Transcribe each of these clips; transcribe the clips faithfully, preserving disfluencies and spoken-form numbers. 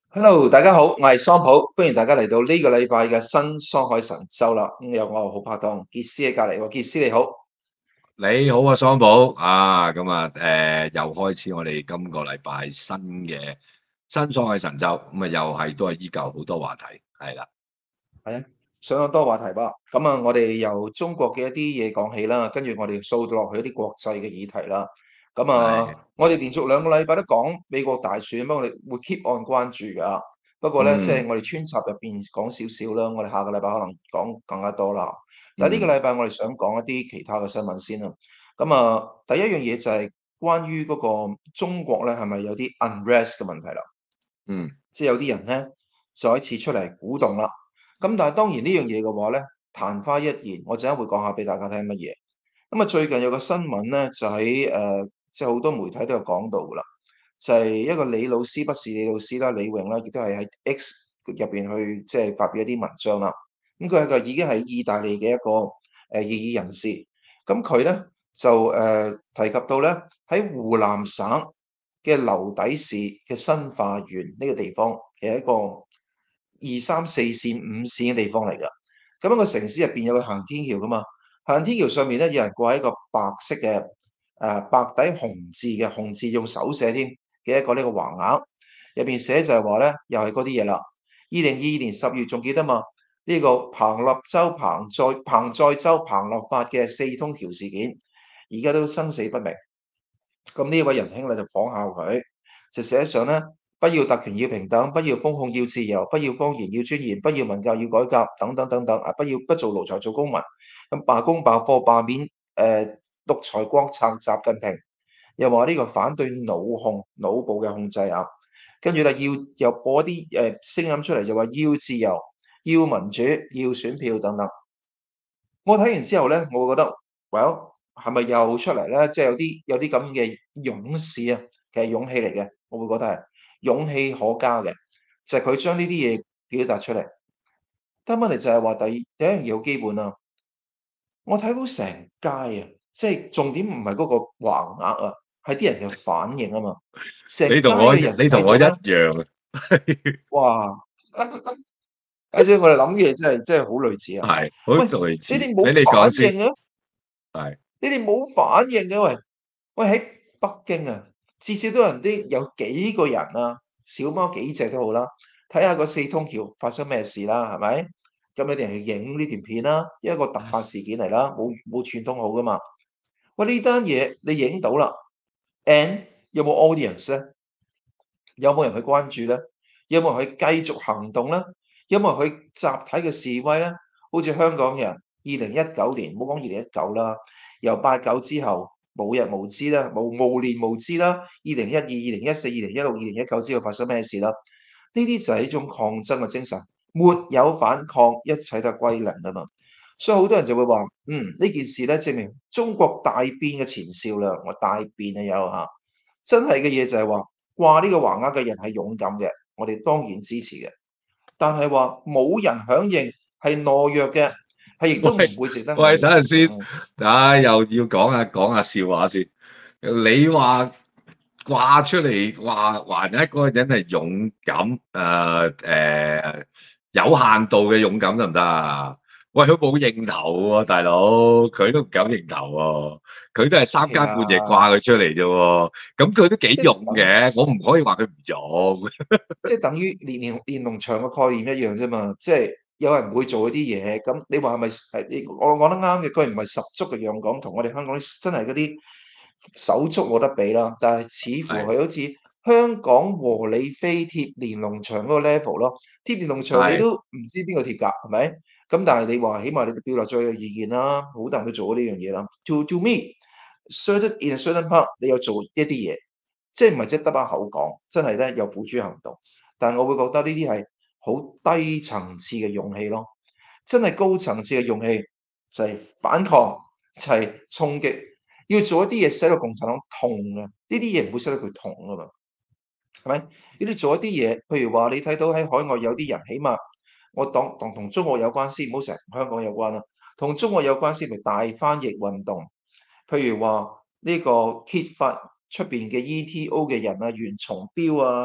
Hello，大家好，我係桑普，歡迎大家嚟到呢個禮拜嘅新桑海神州啦。咁有我好拍檔傑斯喺隔離喎，傑斯你好。 你好啊，桑寶啊，咁啊，誒，又開始我哋今個禮拜新嘅新創嘅神州，咁啊，又係都係依舊好多話題，係啦， 係啊，上咗多話題吧。咁啊，我哋由中國嘅一啲嘢講起啦，跟住我哋掃到落去一啲國際嘅議題啦。咁係， 啊，我哋連續兩個禮拜都講美國大選，不過我哋會 keep on 關注㗎。不過咧，即係嗯我哋穿插入邊講少少啦，我哋下個禮拜可能講更加多啦。但係呢個嗯禮拜我哋想講一啲其他嘅新聞先啦。咁啊，第一樣嘢就係關於嗰個中國咧，係咪有啲 unrest 嘅問題啦？ 嗯即係有啲人咧再一次出嚟鼓動啦。咁但係當然呢樣嘢嘅話咧，曇花一現，我陣間會講下俾大家聽乜嘢。咁啊，最近有個新聞咧，就喺誒、呃即係好多媒體都有講到噶啦，就係、一個李老師，不是李老師啦，李榮啦，亦都係喺 X 入邊去即係發表一啲文章啦。咁佢係個已經係意大利嘅一個誒異議人士。咁佢咧就誒、呃提及到咧喺湖南省嘅留底市嘅新化縣呢個地方，其實係一個二三四線、五線嘅地方嚟㗎。咁樣個城市入邊有個行天橋噶嘛，行天橋上面咧有人掛喺一個白色嘅誒、呃白底紅字嘅紅字用手寫添嘅一個呢個橫額，入邊寫就係話咧又係嗰啲嘢啦。二零二二年十月仲記得嘛？呢、個彭立洲、彭載、彭載洲、彭立發嘅四通橋事件，而家都生死不明。咁呢位仁兄咧就仿效佢，就寫上咧，不要特權要平等，不要封控要自由，不要謊言要尊嚴，不要文教要改革，等等等等啊！不要不做奴才做公民，咁罷工罷課罷免誒、呃、獨裁國撐習近平，又話呢個反對腦控腦部嘅控制啊，跟住咧要又播啲誒、呃、聲音出嚟，就話要自由、要民主、要選票等等。我睇完之後咧，我會覺得，well 係咪又出嚟咧？即係有啲有啲咁嘅勇士啊，其實勇氣嚟嘅，我會覺得係勇氣可嘉嘅，就係佢將呢啲嘢表達出嚟。但問題就係話第二第一樣嘢好基本啊，我睇到成街啊，即係重點唔係嗰個橫額啊，係啲人嘅反應啊嘛。成街你同我嘅人你同我一睇咗咧， 樣啊， 哇！而且我哋諗嘅嘢真係真係好類似啊。 係好喂， 類似， 你哋冇俾你講先， 反應啊？ 係你哋冇反應嘅喂，喂喺北京啊，至少都有人啲有幾個人啊，小貓幾隻都好啦，睇下個四通橋發生咩事啦，係咪？咁你哋去影呢段片啦，一個突發事件嚟啦，冇冇串通好噶嘛？喂，呢單嘢你影到啦，and 有冇 audience 咧？有冇人去關注咧？有冇人去繼續行動咧？有冇人去集體嘅示威咧？好似香港人二零一九年，唔好講二零一九啦，由八九之後無日無之啦，無無年無之啦。二零一二、二零一四、二零一六、二零一九之後發生咩事啦？呢啲就係一種抗爭嘅精神，沒有反抗，一切都係歸零啊嘛。所以好多人就會話：嗯，呢件事咧證明中國大變嘅前兆啦。我大變啊有嚇，真係嘅嘢就係話。話呢個橫額嘅人係勇敢嘅，我哋當然支持嘅。但係話冇人響應係懦弱嘅，係亦都唔喂會值得我喂， 哋等陣先， 同情。 啊又要講下講下笑話先，你話掛出嚟話還有一個人係勇敢，誒誒有限度嘅勇敢得唔得啊？喂，佢冇認頭喎，大佬，佢都唔敢認頭喎，佢都係三係更半夜啊， 掛佢出嚟啫喎，咁佢都幾即係等， 勇嘅，我唔可以話佢唔勇。 即係等於連連連儂牆嘅概念一樣啫嘛。即係有人會做一啲嘢，咁你話係咪係？你我講得啱嘅，佢唔係十足嘅勇敢，同我哋香港啲真係嗰啲手足冇得比啦。但係似乎係係好似香港和理非貼連儂牆嗰個 level 咯，貼連儂牆你係都唔知邊個貼㗎，係咪？咁但係你話起碼你表達咗個意見啦，好多人都做咗呢樣嘢啦。To to me，certain in a certain part，你有做一啲嘢。即係唔係即係得把口講，真係咧有付諸行動。但係我會覺得呢啲係好低層次嘅勇氣咯，真係高層次嘅勇氣就係反抗，就係衝擊，要做一啲嘢使到共產黨痛啊！呢啲嘢唔會使到佢痛啊嘛，係咪？你哋做一啲嘢，譬如話你睇到喺海外有啲人，起碼我當當同中國有關先，唔好成日同香港有關啦，同中國有關先，咪大翻譯運動。譬如話呢個揭發出邊嘅 E T O 嘅人啊，袁松標啊，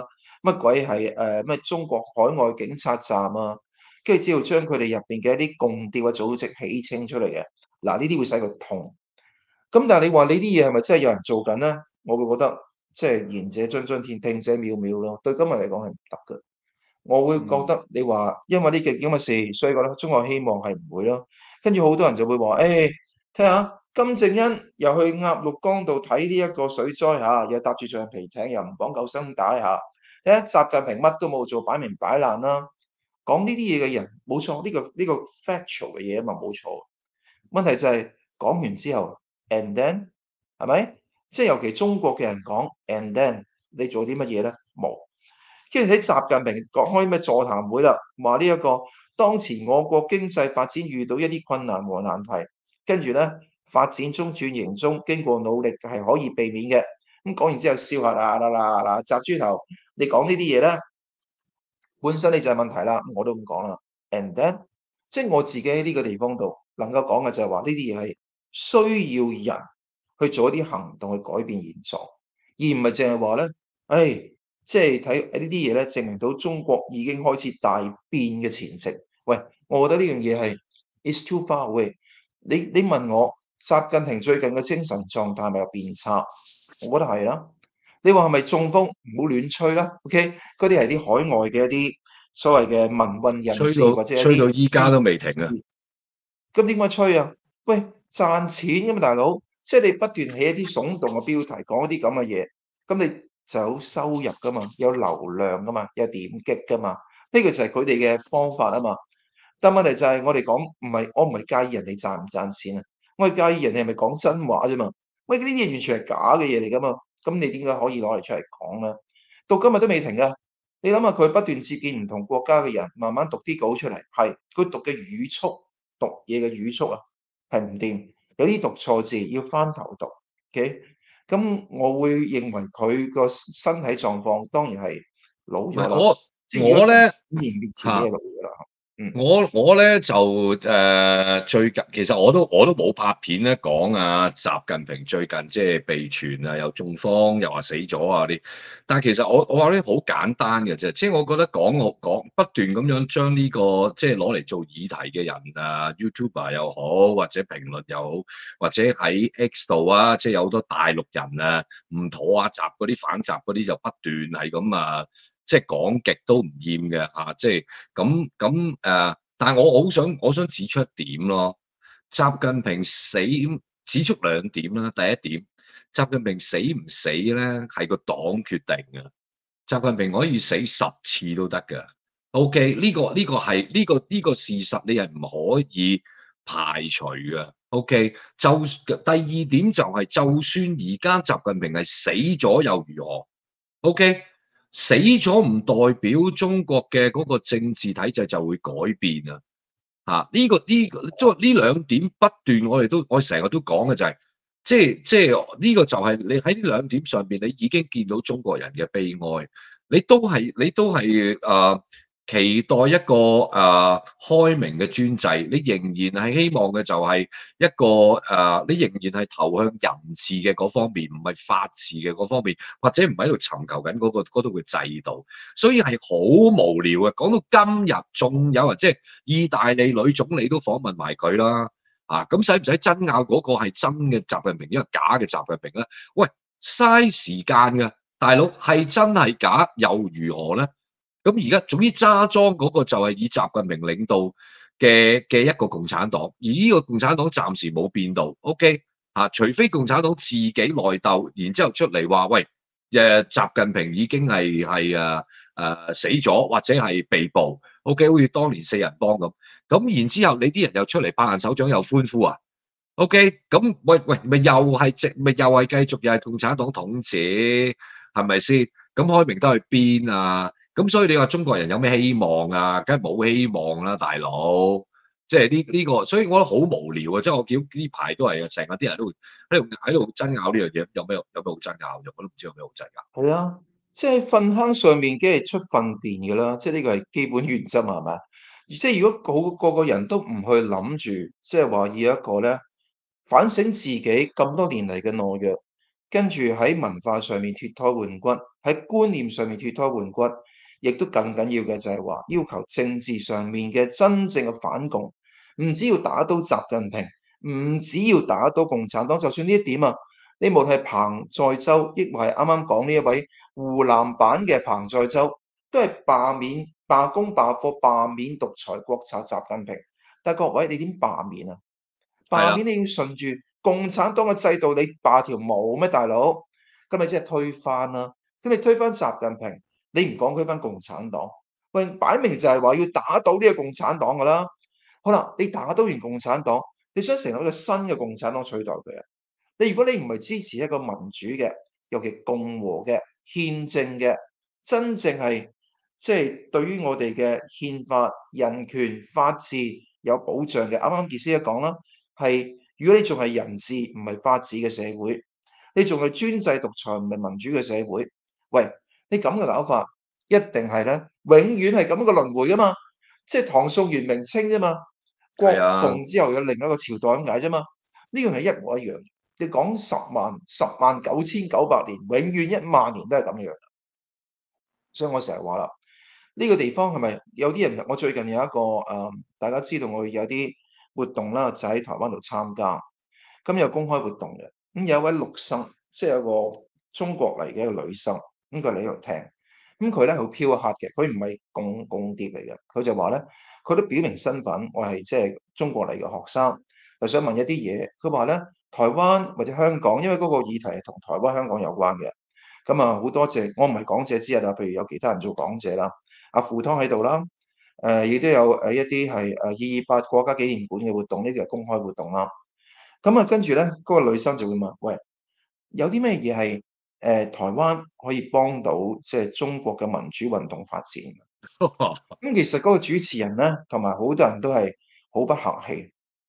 乜鬼係誒咩中國海外警察站啊，跟住之後將佢哋入邊嘅一啲共諜嘅組織起稱出嚟嘅，嗱呢啲會使佢痛。咁但係你話呢啲嘢係咪真係有人做緊咧？我會覺得即係言者臻臻，聽聽者渺渺咯。對今日嚟講係唔得嘅。我會覺嗯， 得你話因為呢件咁嘅事，所以覺得中國希望係唔會咯。跟住好多人就會話：誒，睇下金正恩又去鴨綠江度睇呢一個水災嚇，又搭住橡皮艇，又唔綁救生帶嚇。睇下習近平乜都冇做，擺明擺爛啦。講呢啲嘢嘅人冇錯，呢個呢個 factual 嘅嘢啊嘛，冇錯。問題就係講完之後，and then 係咪？即係尤其中國嘅人講，and then 你做啲乜嘢咧？冇。跟住喺習近平講開咩座談會啦，話呢一個當前我國經濟發展遇到一啲困難和難題，跟住咧發展中轉型中，經過努力係可以避免嘅。咁講完之後笑下啦啦啦啦，擲豬頭，你講呢啲嘢咧，本身你就係問題啦。我都咁講啦，and then 即係我自己喺呢個地方度能夠講嘅就係話呢啲嘢係需要人去做一啲行動去改變現狀，而唔係淨係話咧，唉。即係睇呢啲嘢咧，證明到中國已經開始大變嘅前夕。喂，我覺得呢樣嘢係 is too far away。你你問我習近平最近嘅精神狀態係咪有變差？我覺得係啦。你話係咪中風？唔好亂吹啦。OK，嗰啲係啲海外嘅一啲所謂嘅民運人吹到士或者一吹到啲啲依家都未停啊！ 咁點解吹啊？喂，賺錢噶嘛，大佬，即係你不斷起一啲聳動嘅標題，講一啲咁嘅嘢，咁你就有收入噶嘛，有流量噶嘛，有點擊噶嘛，呢個就係佢哋嘅方法啊嘛。但問題就係我哋講唔係，我唔係介意人哋賺唔賺錢啊，我係介意人哋係咪講真話啫嘛。喂，呢啲嘢完全係假嘅嘢嚟噶嘛，咁你點解可以攞嚟出嚟講咧？到今日都未停噶。你諗下佢不斷接見唔同國家嘅人，慢慢讀啲稿出嚟，係佢讀嘅語速。讀嘢嘅語速啊，係唔掂，有啲讀錯字要翻頭讀，OK？咁我會認為佢個身體狀況當然係老咗啦， 唔係我即係如果同我咧五年面前嘅嚇。 老㗎啦，嗯， 我我咧就誒、呃、最近其實我都我都冇拍片咧講啊，習近平最近即係被傳啊，又中風又話死咗啊啲，但係其實我我話咧好簡單嘅啫，即係我覺得講我講不斷咁樣將呢、個即係攞嚟做議題嘅人啊，YouTuber 又好，或者評論又好，或者喺 X 度啊，即係有好多大陸人啊唔妥啊，習嗰啲反習嗰啲就不斷係咁啊。即係講極都唔厭嘅嚇，即係咁咁誒。但係我好想我想指出一點咯，習近平死指出兩點啦。第一點，習近平死唔死咧係個黨決定嘅，習近平可以死十次都得㗎。OK，呢個呢個係呢個呢個事實，你係唔可以排除嘅。OK，就第二點就係，就算而家習近平係死咗又如何？OK。死咗唔代表中國嘅嗰個政治體制就會改變啊！嚇，呢個呢個即係呢兩點不斷，我哋都我成日都講嘅就係，即係即係呢個就係你喺呢兩點上邊，你已經見到中國人嘅悲哀。你都係你都係誒、呃、期待一個誒、呃、開明嘅專制，你仍然係希望嘅就係一個誒、呃，你仍然係投向人治嘅嗰方面，唔係法治嘅嗰方面，或者唔喺度尋求緊嗰、個嗰度嘅制度，所以係好無聊嘅。講到今日，仲有人即係意大利女總理都訪問埋佢啦，啊咁使唔使爭拗嗰個係真嘅習近平，因為假嘅習近平咧？喂，嘥時間嘅大佬係真係假又如何咧？咁而家總之揸莊嗰個就係以習近平領導嘅嘅一個共產黨，而呢個共產黨暫時冇變到，OK 啊？除非共產黨自己內鬥，然之後出嚟話喂，誒習近平已經係係誒誒死咗，或者係被捕，OK，好似當年四人幫咁。咁然之後你啲人又出嚟拍爛手掌又歡呼啊？OK，咁喂喂，咪又係直咪又係繼續又係共產黨統治，係咪先？咁開明都去邊啊？咁所以你話中國人有咩希望啊？梗係冇希望啦，大佬。即係呢呢個，所以我覺得好無聊啊！即係我見呢排都係啊，成日啲人都會喺度喺度爭拗呢樣嘢，有咩有咩好爭拗嘅？我都唔知有咩好爭拗。 係啊，即係糞坑上面梗係出糞便㗎啦，即係呢個係基本原則係咪？即係如果個個個人都唔去諗住，即係話要一個咧反省自己咁多年嚟嘅懦弱。 跟住喺文化上面脫胎換骨，喺觀念上面脫胎換骨，亦都更緊要嘅就係話要求政治上面嘅真正嘅反共，唔只要打倒習近平，唔只要打倒共產黨，就算呢一點啊，你無論係彭載舟，亦或係啱啱講呢一位湖南版嘅彭載舟，都係罷免、罷工、罷課、罷免獨裁國賊習近平。但係各位，你點罷免啊？ 係啦， 罷免你要順住共產黨嘅制度，你罷條毛咩，大佬？咁你即係推翻啦。咁你推翻習近平，你唔講推翻共產黨，喂，擺明就係話要打倒呢個共產黨噶啦。好啦，你打倒完共產黨，你想成立一個新嘅共產黨取代佢啊？你如果你唔係支持一個民主嘅，尤其共和嘅、憲政嘅，真正係即係對於我哋嘅憲法、人權、法治有保障嘅，啱啱傑斯一講啦，係如果你仲係人治唔係法治嘅社會，你仲係專制獨裁唔係民主嘅社會，喂，你咁嘅搞法一定係咧，永遠係咁一個輪迴噶嘛，即係唐宋元明清啫嘛，國係啊， 共之後有另一個朝代咁解啫嘛，呢樣係一模一樣。你講十萬、十萬九千九百年，永遠一萬年都係咁樣。所以我成日話啦，呢個地方係咪有啲人？我最近有一個誒、呃，大家知道我有啲活動啦，就喺台灣度參加。咁有公開活動嘅，咁有一位陸生，即係有個中國嚟嘅一個女生，咁佢嚟呢度聽。咁佢咧好飄黑嘅，佢唔係共共諜嚟嘅，佢就話咧，佢都表明身份，我係即係中國嚟嘅學生，就想問一啲嘢。佢話咧，台灣或者香港，因為嗰個議題係同台灣、香港有關嘅。咁啊，好多謝，我唔係講者之一啊，譬如有其他人做講者啦，阿傅湯喺度啦，誒、呃、亦都有誒一啲係誒二二八國家紀念館嘅活動，呢個係公開活動啦。咁啊，跟住咧，嗰、那個女生就會問：喂，有啲咩嘢係誒台灣可以幫到即係中國嘅民主運動發展？咁其實嗰個主持人咧，同埋好多人都係好不客氣，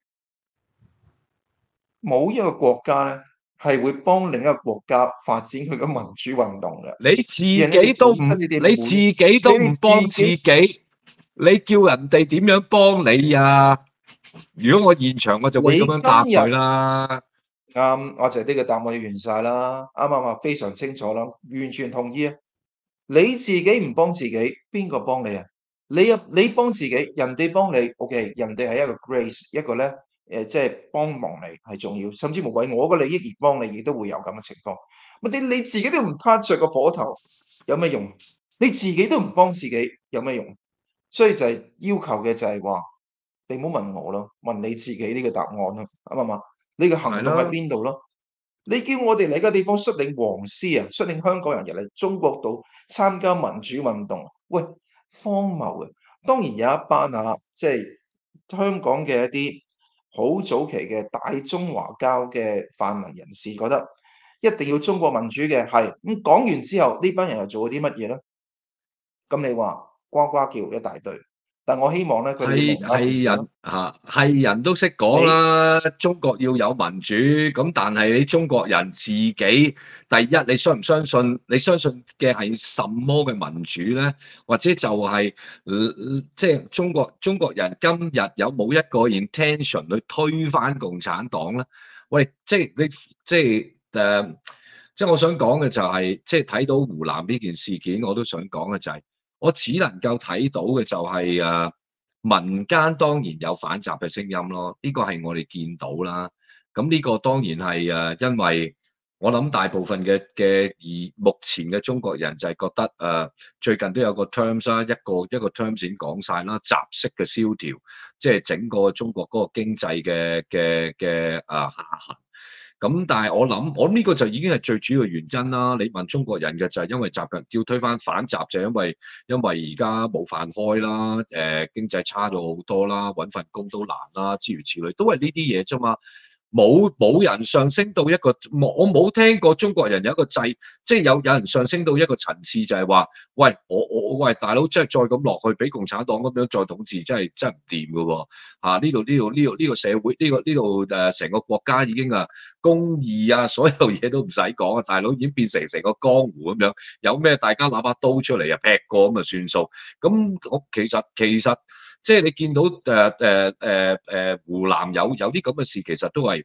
冇一個國家咧係會幫另一個國家發展佢嘅民主運動嘅。 你自人哋己都唔， 本身你哋你自滿， 己都你哋唔幫自自己己，你叫人哋點樣幫你啊？如果我現場我就會咁你樣答佢今日啦。 啱，我就係呢個答案完晒啦，啱唔啱啊？非常清楚啦，完全同意啊！你自己唔幫自己，邊個幫你啊？你啊，你幫自己，人哋幫你，OK，人哋係一個 grace，一個咧誒，即係幫忙你係重要，甚至乎為我嘅利益而幫你，亦都會有咁嘅情況。問題你自己都唔撻着個火頭，有咩用？你自己都唔幫自己，有咩用？所以就係要求嘅就係話，你唔好問我咯，問你自己呢個答案咯，啱唔啱啊？你嘅行動喺係啦， 邊度咯？你叫我哋嚟個地方率領黃絲啊，率領香港人入嚟中國度參加民主運動，喂，荒謬嘅。當然有一班啊，即係香港嘅一啲好早期嘅大中華膠嘅泛民人士，覺得一定要中國民主嘅，係咁講完之後，呢班人又做咗啲乜嘢咧？咁你話呱呱叫一大堆，但我希望咧，佢哋要係明白一件事咯， 係人嚇，係人都識講你啦。中國要有民主，咁但係你中國人自己，第一你相唔相信？你相信嘅係什麼嘅民主咧？或者就係、呃即係中國中國人今日有冇一個 intention 去推翻共產黨咧？喂，即係你即係誒，即係我想講嘅就係、即係睇到湖南呢件事件，我都想講嘅就係、我只能夠睇到嘅就係、誒、民間當然有反習嘅聲音咯，呢、個係我哋見到啦。咁呢個當然係誒，因為我諗大部分嘅嘅而目前嘅中國人就係覺得誒、呃，最近都有個 terms 啦，一個一個 terms 已經講晒啦，習式嘅蕭條，即係整個中國嗰個經濟嘅嘅嘅誒下行。咁但係我諗，我諗呢個就已經係最主要嘅原因啦。你問中國人嘅就係因為習近要推翻反習，就係因為因為而家冇飯開啦，誒、呃、經濟差咗好多啦，揾份工都難啦，諸如此類，都係呢啲嘢啫嘛。冇冇人上升到一個，冇我冇聽過中國人有一個制，即係有有人上升到一個層次，就係話，喂，我我喂大佬，即係再咁落去，俾共產黨咁樣再統治，真係真係唔掂㗎喎。嚇呢度呢度呢度呢個社會呢個呢度誒成個國家已經啊公義啊，所有嘢都唔使講啊，大佬已經變成成個江湖咁樣，有咩大家攞把刀出嚟啊劈過咁啊算數。咁我其實其實即係你見到誒誒誒誒湖南有有啲咁嘅事，其實都係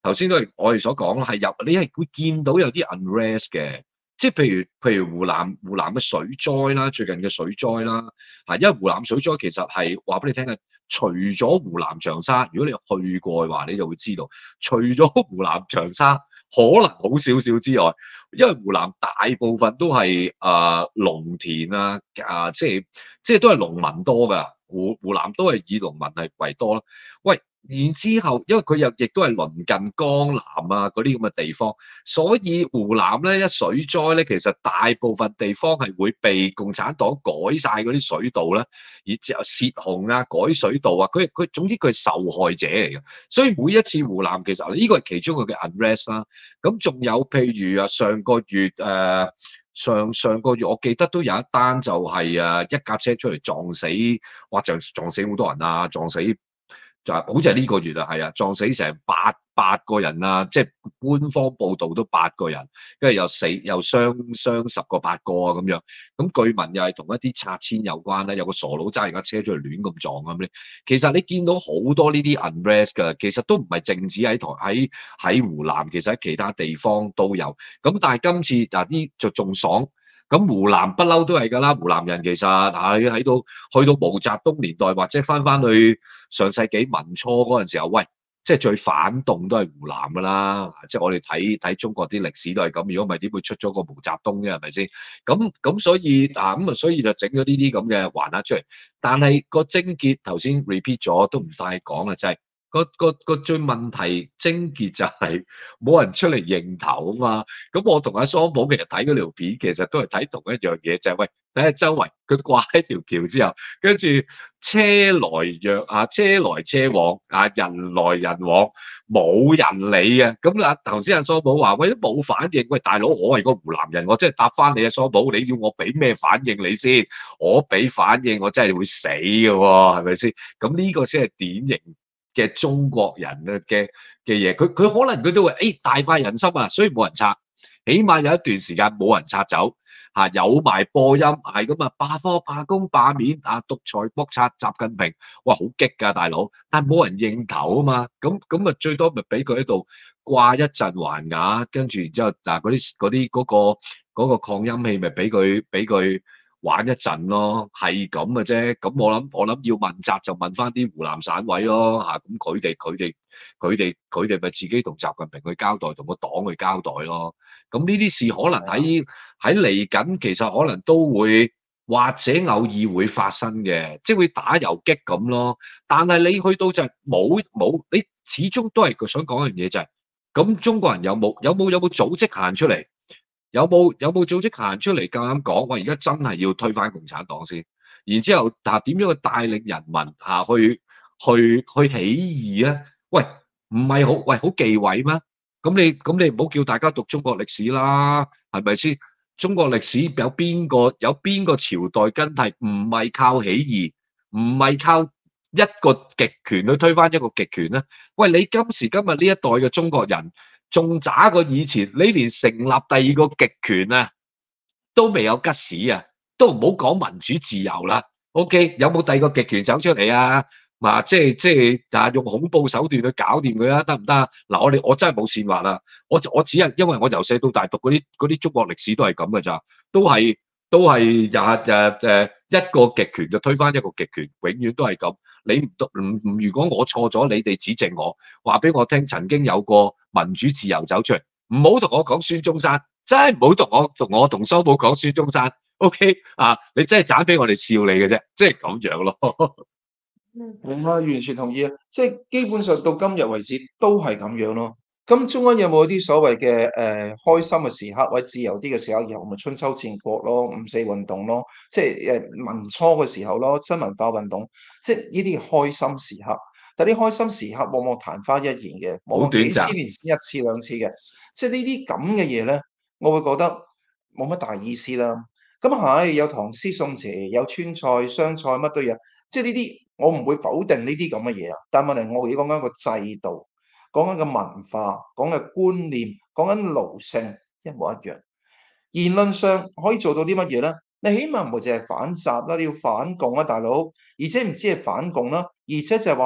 頭先都係我哋所講啦，係有你係會見到有啲 unrest 嘅，即係譬如譬如湖南湖南嘅水災啦，最近嘅水災啦，嚇，因為湖南水災其實係話俾你聽嘅，除咗湖南長沙，如果你去過嘅話，你就會知道，除咗湖南長沙可能好少少之外，因為湖南大部分都係誒農田啊，啊即係即係都係農民多㗎，湖湖南都係以農民係為多啦。喂，然之後，因為佢又亦都係鄰近江南啊嗰啲咁嘅地方，所以湖南咧一水災咧，其實大部分地方係會被共產黨改晒嗰啲水道咧，然之後泄洪啊、改水道啊，佢佢總之佢係受害者嚟嘅。所以每一次湖南其實呢個係其中一個嘅 unrest 啦。咁仲有譬如啊，上個月誒、呃、上上個月我記得都有一單就係誒一架車出嚟撞死，哇！就撞死好多人啊，撞死。就係好似係呢個月啊，係啊，撞死成八八個人啊，即係官方報道都八個人，跟住又死又傷傷十個八個啊咁樣。咁據聞又係同一啲拆遷有關啦，有個傻佬揸住架車出嚟亂咁撞咁咧。其實你見到好多呢啲 unrest 㗎，其實都唔係淨止喺台喺喺湖南，其實喺其他地方都有。咁但係今次嗱啲就仲爽。咁湖南不嬲都係㗎啦，湖南人其實嚇你喺到去到毛澤東年代或者翻翻去上世紀民初嗰陣時候，喂，即係最反動都係湖南㗎啦，即係我哋睇睇中國啲歷史都係咁，如果唔係點會出咗個毛澤東啫，係咪先？咁咁所以啊咁啊，所以就整咗呢啲咁嘅環節出嚟，但係個症結頭先 repeat 咗都唔太講啦，就係、個個個最問題症結就係冇人出嚟認頭啊嘛。咁我同阿桑寶其實睇嗰條片，其實都係睇同一樣嘢，就係、喂睇下周圍佢掛喺條橋之後，跟住車來若啊，車來車往啊，人來人往，冇人理嘅。咁啊頭先阿桑寶話喂都冇反應，喂大佬我係個湖南人，我真係答翻你啊桑寶，你要我俾咩反應你先？我俾反應我真係會死嘅喎，係咪先？咁呢個先係典型嘅中國人嘅嘅嘅嘢，佢佢可能佢都會誒、哎、大快人心啊，所以冇人拆，起碼有一段時間冇人拆走嚇、啊，有埋播音係咁啊，罷課罷工罷免啊，獨裁國策習近平，哇好激㗎大佬，但係冇人認頭啊嘛，咁咁啊最多咪俾佢喺度掛一陣橫額，跟住然之後嗱嗰啲嗰啲嗰個嗰個擴音器咪俾佢俾佢。玩一陣咯，係咁嘅啫。咁我諗我諗要問責就問翻啲湖南省委咯嚇。咁佢哋佢哋佢哋佢哋咪自己同習近平去交代，同個黨去交代咯。咁呢啲事可能喺喺嚟緊，其實可能都會或者偶爾會發生嘅，即係會打遊擊咁咯。但係你去到就係冇冇，你始終都係想講一樣嘢就係、是，咁中國人有冇有冇有冇組織行出嚟？有冇有冇組織行出嚟夠膽講？我而家真係要推翻共產黨先，然之後嗱點樣去帶領人民嚇去去去起義咧？喂，唔係好喂好忌諱咩？咁你咁你唔好叫大家讀中國歷史啦，係咪先？中國歷史有邊個有邊個朝代跟係唔係靠起義，唔係靠一個極權去推翻一個極權咧？喂，你今時今日呢一代嘅中國人。仲渣過以前，你連成立第二個極權啊，都未有吉屎啊，都唔好講民主自由啦。OK，有冇第二個極權走出嚟啊？嗱，即係即係啊，用恐怖手段去搞掂佢啊，得唔得啊？嗱，我哋我真係冇煽惑啦，我我只係因為我由細到大讀嗰啲嗰啲中國歷史都係咁嘅咋，都係都係日日誒一個極權就推翻一個極權，永遠都係咁。你唔唔唔，如果我錯咗，你哋指正我，話俾我聽，曾經有個民主自由走出嚟，唔好同我講孫中山，真係唔好同我同我同蘇寶講孫中山。OK 啊，你真係盞俾我哋笑你嘅啫，即係咁樣咯。 係啊，完全同意啊！即係基本上到今日為止都係咁樣咯。咁中間有冇啲所謂嘅誒、呃、開心嘅時刻或者自由啲嘅時刻？有咪春秋戰國咯、五四運動咯，即係誒民初嘅時候咯、新文化運動，即係呢啲開心時刻。但啲開心時刻往往曇花一現嘅，往好往幾千短暫。 年先一次兩次嘅。即係呢啲咁嘅嘢咧，我會覺得冇乜大意思啦。咁係有唐詩宋詞，有川菜湘菜，乜都有。即係呢啲，我唔會否定呢啲咁嘅嘢啊。但問題我而家講緊個制度，講緊個文化，講嘅觀念，講緊奴性，一模一樣。言論上可以做到啲乜嘢咧？你起碼唔會淨係反習啦，你要反共啊，大佬！而且唔止係反共啦，而且就係話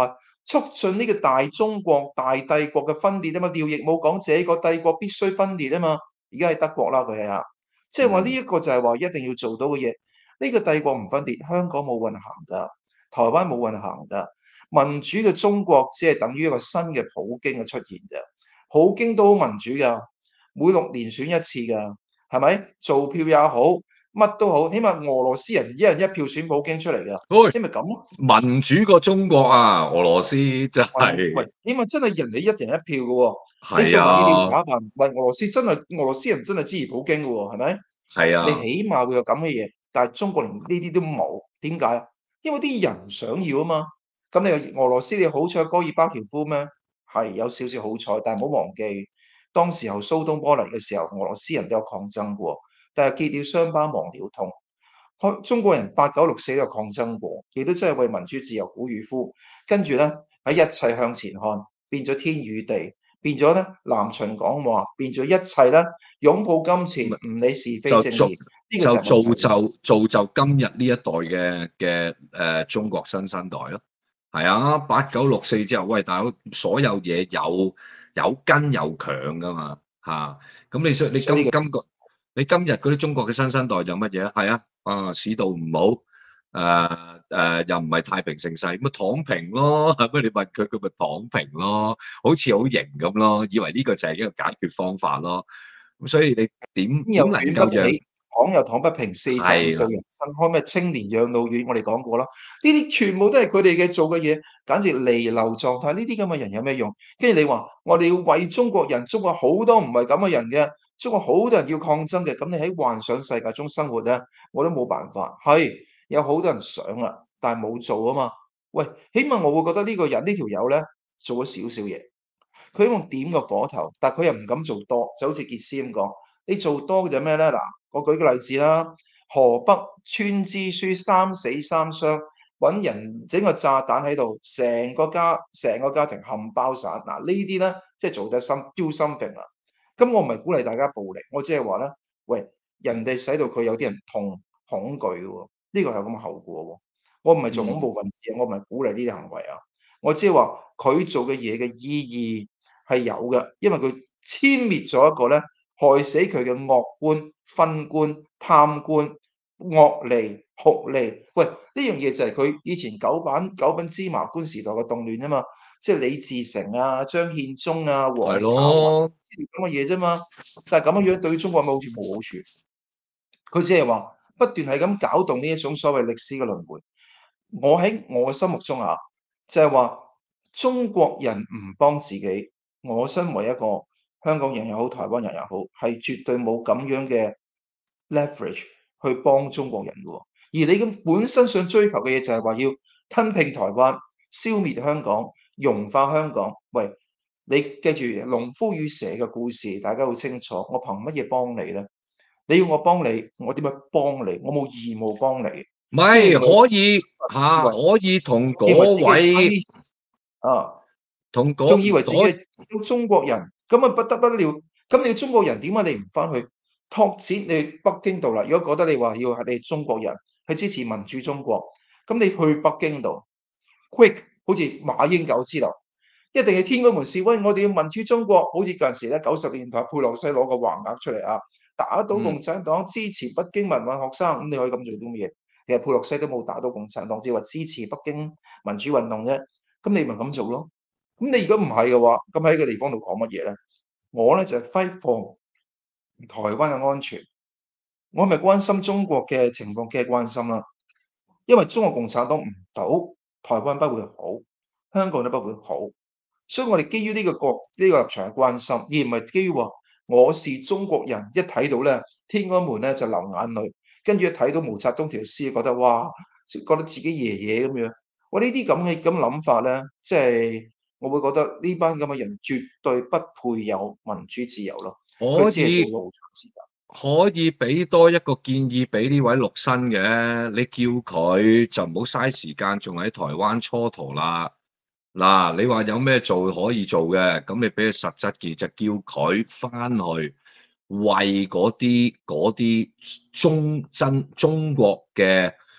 促進呢個大中國、大帝國嘅分裂啊嘛。廖亦武講這個帝國必須分裂啊嘛。而家係德國啦，佢係啊，即係話呢嗯， 一個就係話一定要做到嘅嘢。呢個帝國唔分裂，香港冇運行㗎，台灣冇運行㗎。民主嘅中國只係等於一個新嘅普京嘅出現啫。普京都好民主㗎，每六年選一次㗎，係咪？造票也好，乜都好，起碼俄羅斯人一人一票選普京出嚟㗎， 喂， 因為咁咯。 民主過中國啊，俄羅斯真喂喂， 係起碼真係人哋一人一票嘅喎。你係做民意調啊， 查一份，喂，俄羅斯真係俄羅斯人真係支持普京嘅喎，係咪？你係啊， 起碼會有咁嘅嘢，但係中國連呢啲都冇，點解啊？因為啲人唔想要啊嘛。咁你話俄羅斯你好彩戈爾巴喬夫咩？係有少少好彩，但係唔好忘記，當時候蘇東坡嚟嘅時候，俄羅斯人都有抗爭過，但係結了傷疤忘了痛。開中國人八九六四都有抗爭過，亦都真係為民主自由鼓與呼。跟住咧喺一切向前看，變咗天與地，變咗咧南巡講話，變咗一切咧擁抱金錢，唔理是非就造正義，呢、個就造就係問題。 就造就今日呢一代嘅嘅誒中國新生代咯。係啊，八九六四之後，喂大佬，所有嘢有有根有強噶嘛嚇。咁你想你所以呢個今今個你今日嗰啲中國嘅新生代就乜嘢啊？係啊，啊市道唔好，誒、呃、誒、又唔係太平盛世，咪躺平咯，係咪？你問佢，佢咪躺平咯，好似好型咁咯，以為呢個就係一個解決方法咯。咁所以你點天又點能捲不起， 夠讓躺又躺不平，四十五係啦， 度人生開咩青年養老院，我哋講過啦。呢啲全部都係佢哋嘅做嘅嘢，簡直離流狀態。呢啲咁嘅人有咩用？跟住你話我哋要為中國人，中國好多唔係咁嘅人嘅，中國好多人要抗爭嘅。咁你喺幻想世界中生活咧，我都冇辦法。係有好多人想啊，但係冇做啊嘛。喂，起碼我會覺得呢個人呢條友咧做咗少少嘢。佢希望點個火頭，但係佢又唔敢做多，就好似傑斯咁講。你做多嘅就咩咧？嗱，我舉個例子啦，河北村支書三死三傷，揾人整個炸彈喺度，成個家成個家庭冚包散。嗱，呢啲咧即係做得心 do something 啦。咁我唔係鼓勵大家暴力，我只係話咧，喂，人哋使到佢有啲人痛恐懼嘅喎，呢個係咁嘅後果喎。我唔係做恐嗯， 怖分子啊，我唔係鼓勵呢啲行為啊，我只係話佢做嘅嘢嘅意義係有嘅，因為佢殲滅咗一個咧害死佢嘅惡官、昏官、貪官、惡吏、酷吏。喂，呢樣嘢就係佢以前九品九品芝麻官時代嘅動亂啊嘛，即係李自成啊、張獻忠啊、 係黃巢雲咯， 之類咁嘅嘢啫嘛。但係咁樣樣對中國有冇好處？冇好處。佢只係話不斷係咁搞動呢一種所謂歷史嘅輪迴。我喺我嘅心目中啊，就係話中國人唔幫自己，我身為一個香港人又好，台灣人又好，係絕對冇咁樣嘅 leverage 去幫中國人嘅喎。而你咁本身想追求嘅嘢就係話要吞併台灣、消滅香港、融化香港。喂，你記住農夫與蛇嘅故事，大家好清楚。我憑乜嘢幫你咧？你要我幫你，我點樣幫你？我冇義務幫你。 唔係既然佢可以以為嚇，可以同嗰以為自己係位 Chinese 啊， 同嗰仲以為自己嗰係中國人，咁啊不得不了。咁你中國人點解你唔翻去拓展你北京度啦？如果覺得你話要係你係中國人，去支持民主中國，咁你去北京度 quick，好似馬英九之流，一定係天安門示威，我哋要民主中國。好似嗰陣時咧，九十年代佩洛西攞個橫額出嚟啊，打倒共嗯， 產黨，支持北京民運學生。咁你可以咁做啲乜嘢？其實佩洛西都冇打倒共產黨，只係話支持北京民主運動啫。咁你咪咁做咯。咁你如果唔係嘅話，咁喺個地方度講乜嘢咧？我咧就係 fight for 台灣嘅安全。我係咪關心中國嘅情況？梗係關心啦。因為中國共產黨唔倒，台灣不會好，香港都不會好。所以我哋基於呢個國呢個立場嘅關心，而唔係基於話我是中國人。一睇到咧天安門咧就流眼淚，跟住一睇到毛澤東條屍，覺得哇，覺得自己爺爺咁樣。我呢啲咁嘅咁諗法咧，即係我會覺得呢班咁嘅人絕對不配有民主自由咯。佢可以只係做咗好長時間。 可以俾多一個建議俾呢位陸生嘅，你叫佢就唔好嘥時間，仲喺台灣蹉跎啦。嗱，你話有咩做可以做嘅，咁你俾佢實質嘅就叫佢翻去為嗰啲嗰啲中真中國嘅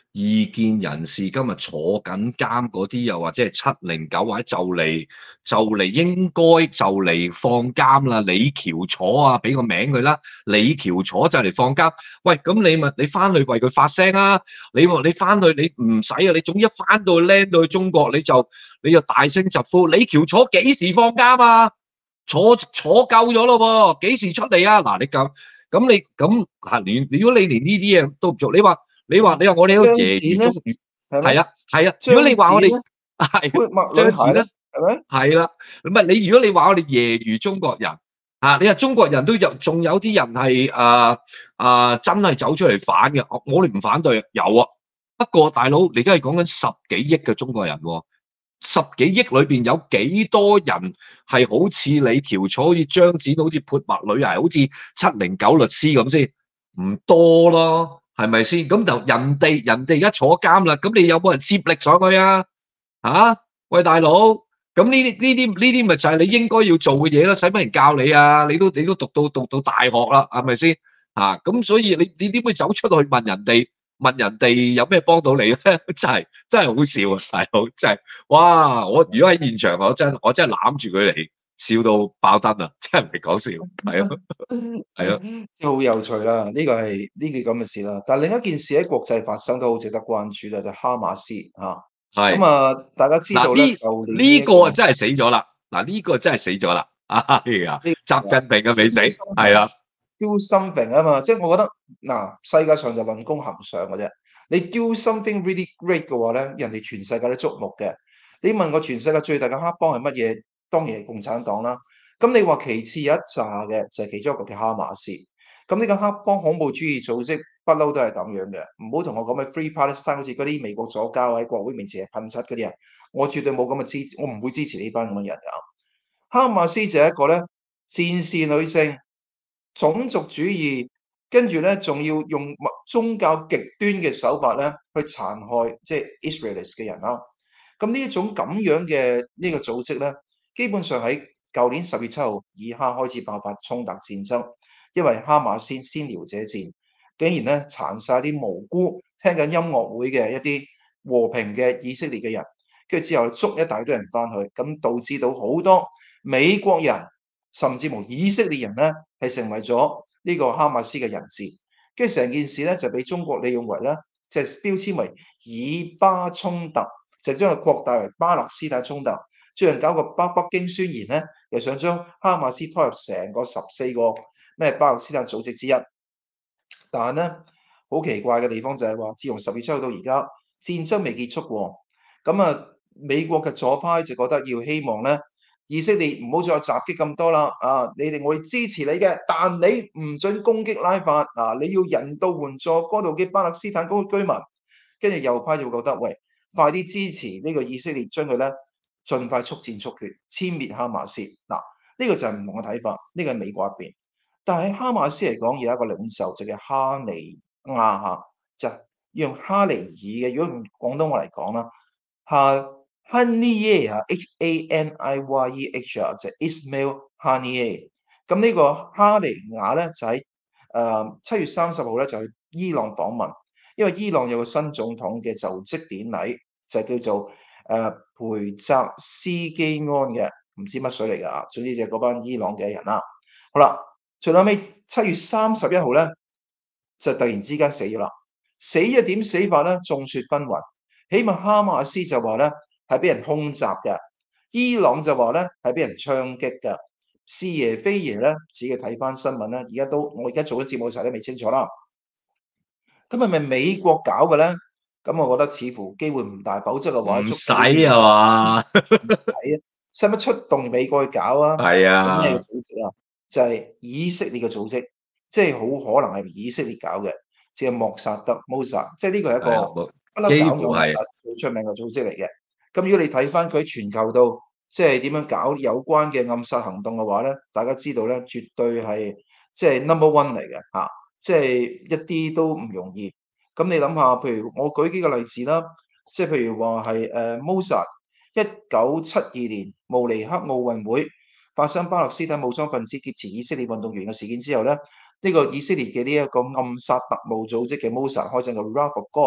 異見人士今日坐緊監嗰啲，又或者係七零九或者就嚟就嚟應該就嚟放監啦，李喬楚啊，俾個名佢啦，李喬楚就嚟放監。喂，咁你咪你翻去為佢發聲啊！你話你翻去你唔使啊，你總之一翻到去 land 到去中國你就你就大聲疾呼，李喬楚幾時放監啊？坐坐夠咗咯喎，幾時出嚟啊？嗱，你咁咁你咁嚇連，如果你連呢啲嘢都唔做，你話你話你話我哋喺度張揶揄展咧， 中粵， 係咪？ 係啊係啊。如果張你話我哋展咧， 係潑墨女張子咧， 孩咧，係咪？ 係啦，唔係你如果你話我哋揶揄中國人啊，你話中國人都有，仲有啲人係誒誒真係走出嚟反嘅，我我哋唔反對，有啊。不過大佬，你而家係講緊十幾億嘅中國人喎。十幾億裏邊有幾多人係好似李喬楚、好似張展、好似潑墨女孩、好似七零九律師咁先？唔多咯，係咪先？咁就人哋人哋而家坐監啦，咁你有冇人接力上去啊？嚇、啊！喂，大佬，咁呢啲呢啲呢啲咪就係你應該要做嘅嘢咯，使乜人教你啊？你都你都讀到讀到大學啦，係咪先？嚇！咁所以你你點會走出去問人哋？問人哋有咩幫到你咧？真係真係好笑啊！大佬真係，哇！我如果喺現場，我真我真係攬住佢嚟笑到爆燈啊！真係唔係講笑，係咯，係咯， 即係好有趣啦，呢個係呢件咁嘅事啦。但係另一件事喺國際發生都好值得關注啦，就係哈馬斯嚇。咁係。 啊，大家知道咧， 嗱呢舊年呢呢一個個真係死咗啦！嗱呢個真係死咗啦！哎呀， 呢習近平嘅未死， do 係 something 啦， do something 啊嘛，即係我覺得嗱，世界上就論功行賞嘅啫。你 do something really great 嘅話咧，人哋全世界都矚目嘅。你問我全世界最大嘅黑幫係乜嘢？當然係共產黨啦。咁你話其次有一紮嘅就係其中一個叫哈馬斯。咁呢個黑幫恐怖主義組織不嬲都係咁樣嘅。唔好同我講咩 Free Palestine，好似嗰啲美國左膠喺國會面前係噴漆嗰啲人，我絕對冇咁嘅支，我唔會支持呢班咁嘅人㗎。哈馬斯就係一個咧戰士女性、種族主義，跟住咧仲要用宗教極端嘅手法咧去殘害即係 Israelis 嘅人啦。咁呢一種咁樣嘅呢個組織咧，基本上喺舊年十月七號以哈開始爆發衝突戰爭，因為哈馬斯先撩者戰，竟然咧殘殺啲無辜聽緊音樂會嘅一啲和平嘅以色列嘅人，跟住之後捉一大堆人翻去，咁導致到好多美國人甚至乎以色列人咧係成為咗呢個哈馬斯嘅人質，跟住成件事咧就俾中國利用為咧，就係標籤為以巴衝突，就將佢擴大為巴勒斯坦衝突，最近搞個北北京宣言咧，又想將哈馬斯拖入成個十四個咩巴勒斯坦組織之一，但係咧好奇怪嘅地方就係話，自從十月七號到而家，戰爭未結束喎，咁啊美國嘅左派就覺得要希望咧。以色列唔好再襲擊咁多啦！啊，你哋我會支持你嘅，但你唔准攻擊拉法啊！你要人道援助嗰度嘅巴勒斯坦嗰個居民。跟住右派就會覺得，喂，快啲支持呢個以色列，將佢咧盡快速戰速決，殲滅哈馬斯。嗱、啊，呢、這個就係唔同嘅睇法。呢、這個係美國一邊，但係哈馬斯嚟講，有一個領袖就叫哈尼亞嚇，就用哈尼爾嘅。如果用廣東話嚟講啦，哈。Haniyeh 啊，H A N I Y E H 啊，就 Ismail Haniyeh。咁呢個哈尼亞咧就喺誒七月三十號咧就去伊朗訪問，因為伊朗有個新總統嘅就職典禮，就叫做誒、呃、培澤斯基安嘅，唔知乜水嚟㗎，總之就係嗰班伊朗嘅人啦。好啦，最後尾七月三十一號咧就突然之間死咗啦，死咗點死法咧？眾說紛紜，起碼哈馬斯就話咧。係俾人空襲嘅，伊朗就話咧係俾人槍擊嘅，是爺非爺咧，自己睇翻新聞咧，而家都我而家做咗節目嘅時候都未清楚啦。咁係咪美國搞嘅咧？咁我覺得似乎機會唔大，否則嘅話唔使捉到呢啊嘛， 唔使啊，使乜出動美國去搞啊？ 係係咩嘅啊， 組織啊？就係、是、以色列嘅組織，即係好可能係以色列搞嘅，即係莫薩德 Mossad，即係呢個係一個係啊，冇不嬲幾搞暗殺乎係最出名嘅組織嚟嘅。咁如果你睇翻佢喺全球度，即係點樣搞有關嘅暗殺行動嘅話咧，大家知道咧，絕對係即係 number one 嚟嘅嚇，即係一啲都唔容易。咁你諗下，譬如我舉幾個例子啦，即係譬如話係誒 Mossad 一九七二年慕尼黑奧運會發生巴勒斯坦武裝分子劫持以色列運動員嘅事件之後咧，呢、這個以色列嘅呢一個暗殺特務組織嘅 Mossad 開成個 Wrath of God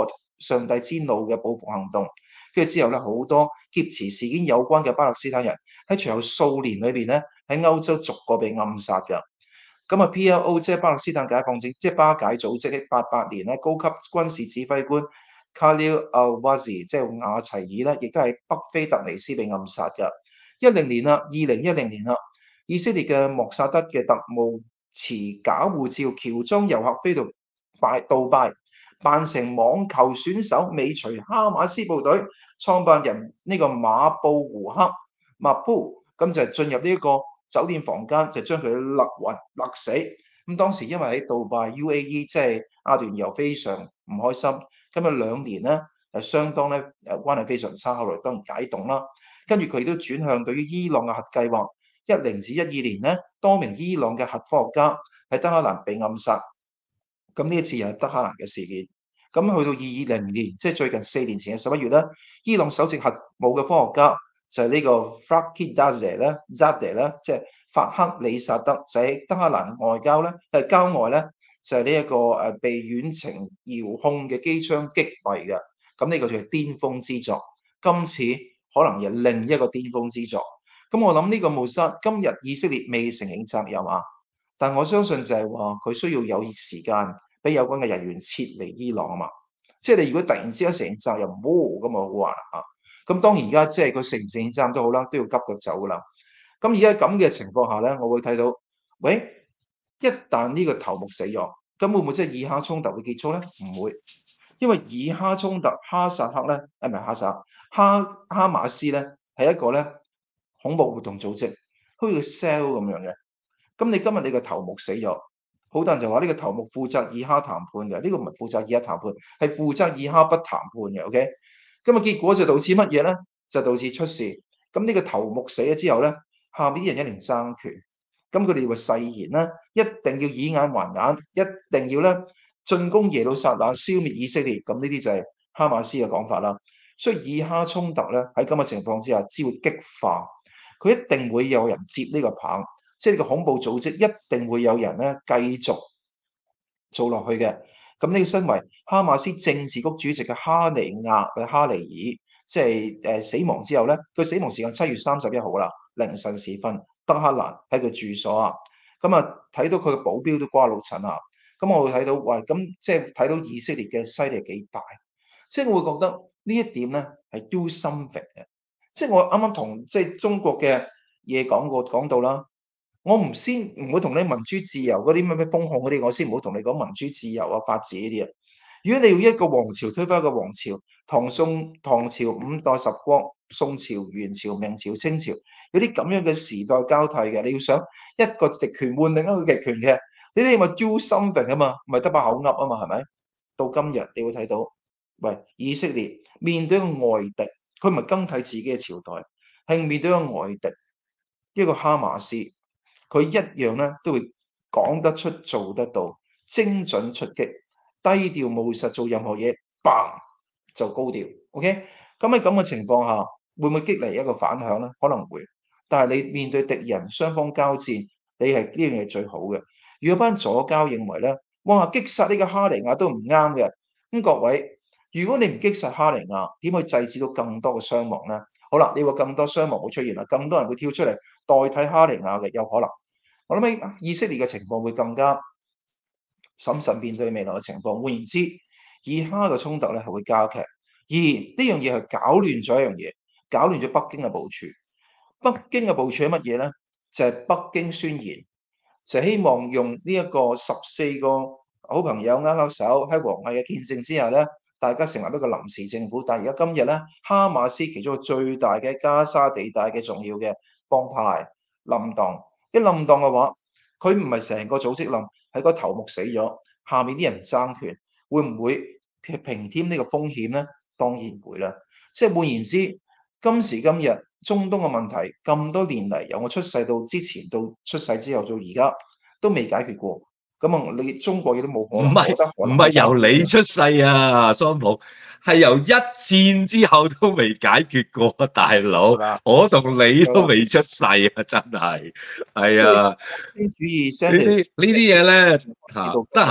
上帝之怒嘅報復行動。跟住之後咧，好多劫持事件有關嘅巴勒斯坦人喺隨後數年裏邊咧，喺歐洲逐個被暗殺㗎。咁啊 ，P L O 即係巴勒斯坦解放政，即係巴解組織喺八八年咧，高級軍事指揮官 Khalil al-Wazi 即係瓦齊爾咧，亦都喺北非特尼斯被暗殺㗎。一零年啦，二零一零年啦，以色列嘅莫薩德嘅特務持假護照，喬裝遊客飛到拜杜拜，扮成網球選手，尾隨哈馬斯部隊創辦人呢個馬布胡克麥布，咁就進入呢一個酒店房間，就將佢勒暈勒死。咁當時因為喺杜拜 U A E 即係阿聯酋非常唔開心，咁啊兩年咧係相當咧誒關係非常差，後來當然解凍啦。跟住佢都轉向對於伊朗嘅核計劃。一零至一二年咧，多名伊朗嘅核科學家喺德黑蘭被暗殺。咁呢一次又係德黑蘭嘅事件。咁去到二零年，即係最近四年前嘅十一月咧，伊朗首席核武嘅科學家就係呢個 Fakhrizadeh 咧 Zadeh 咧，即係法克里薩德，就喺德黑蘭外郊咧，誒郊外咧，就係呢一個誒被遠程遙控嘅機槍擊斃嘅。咁呢個就係巔峰之作。今次可能係另一個巔峰之作。咁我諗呢個穆薩今日以色列未承認責任啊，但我相信就係話佢需要有時間俾有關嘅人員撤離伊朗啊嘛。即係你如果突然之間承認責任，哇咁啊好話啦嚇。咁當然而家即係佢承唔承認責任都好啦，都要急腳走噶啦。咁而家咁嘅情況下咧，我會睇到，喂，一旦呢個頭目死咗，咁會唔會即係以哈衝突會結束咧？唔會，因為以哈衝突哈薩克咧，誒唔係哈薩克哈哈馬斯咧係一個咧恐怖活動組織，好似個 cell 咁樣嘅。咁你今日你個頭目死咗，好多人就話呢個頭目負責以哈談判嘅，呢個唔係負責以哈談判，係負責以哈不談判嘅。OK，咁啊結果就導致乜嘢咧？就導致出事。咁呢個頭目死咗之後咧，下面啲人一定爭權。咁佢哋話誓言咧，一定要以眼還眼，一定要咧進攻耶路撒冷，消滅以色列。咁呢啲就係哈馬斯嘅講法啦。所以以哈衝突咧喺咁嘅情況之下，只會激化。佢一定會有人接呢個棒，即係呢個恐怖組織一定會有人咧繼續做落去嘅。咁呢個身為哈馬斯政治局主席嘅哈尼亞嘅哈尼爾，即係誒死亡之後咧，佢死亡時間七月三十一號啦，凌晨時分，德黑蘭喺佢住所啊。咁啊睇到佢嘅保鏢都瓜老襯啊。咁我會睇到，喂，咁即係睇到以色列嘅勢力幾大，即係我會覺得呢一點咧係 do something 嘅。即係我啱啱同即係中國嘅嘢講過講到啦，我唔先唔會同你民主自由嗰啲咩咩封控嗰啲，我先唔好同你講民主自由啊法治呢啲啊。如果你要一個王朝推翻一個王朝，唐宋唐朝五代十國，宋朝元朝明朝清朝，有啲咁樣嘅時代交替嘅，你要想一個極權換另一個極權嘅，你哋咪 do something 啊嘛，唔係得把口噏啊嘛，係咪？到今日你會睇到，喂，以色列面對一個外敵。佢唔係更替自己嘅朝代，係面對一個外敵，一個哈馬斯，佢一樣咧都會講得出、做得到，精準出擊，低調務實做任何嘢，bang就高調。OK，咁喺咁嘅情況下，會唔會激勵一個反響咧？可能會，但係你面對敵人雙方交戰，你係呢樣嘢最好嘅。如果班左膠認為咧，哇，擊殺呢個哈尼亞都唔啱嘅，咁各位。如果你唔擊殺哈尼亞，點可以制止到更多嘅傷亡咧？好啦，你話更多傷亡會出現啦，更多人會跳出嚟代替哈尼亞嘅，有可能。我諗喺以色列嘅情況會更加審慎面對未來嘅情況。換言之，以哈嘅衝突咧係會加劇，而呢樣嘢係搞亂咗一樣嘢，搞亂咗北京嘅部署。北京嘅部署係乜嘢咧？就係、是、北京宣言，就希望用呢一個十四個好朋友握握手喺王毅嘅見證之下咧。大家成立一個臨時政府，但係而家今日咧，哈馬斯其中一個最大嘅加沙地帶嘅重要嘅幫派冧檔，一冧檔嘅話，佢唔係成個組織冧，係個頭目死咗，下面啲人爭權，會唔會平添呢個風險咧？當然會啦。即係換言之，今時今日中東嘅問題咁多年嚟，由我出世到之前到出世之後到而家都未解決過。咁啊，你中國亦都冇可能， 唔係唔係由你出世啊，桑普，係由一戰之後都未解決過，大佬，我同你都未出世啊，真係，係啊， 主義呢啲呢啲嘢咧嚇，得閒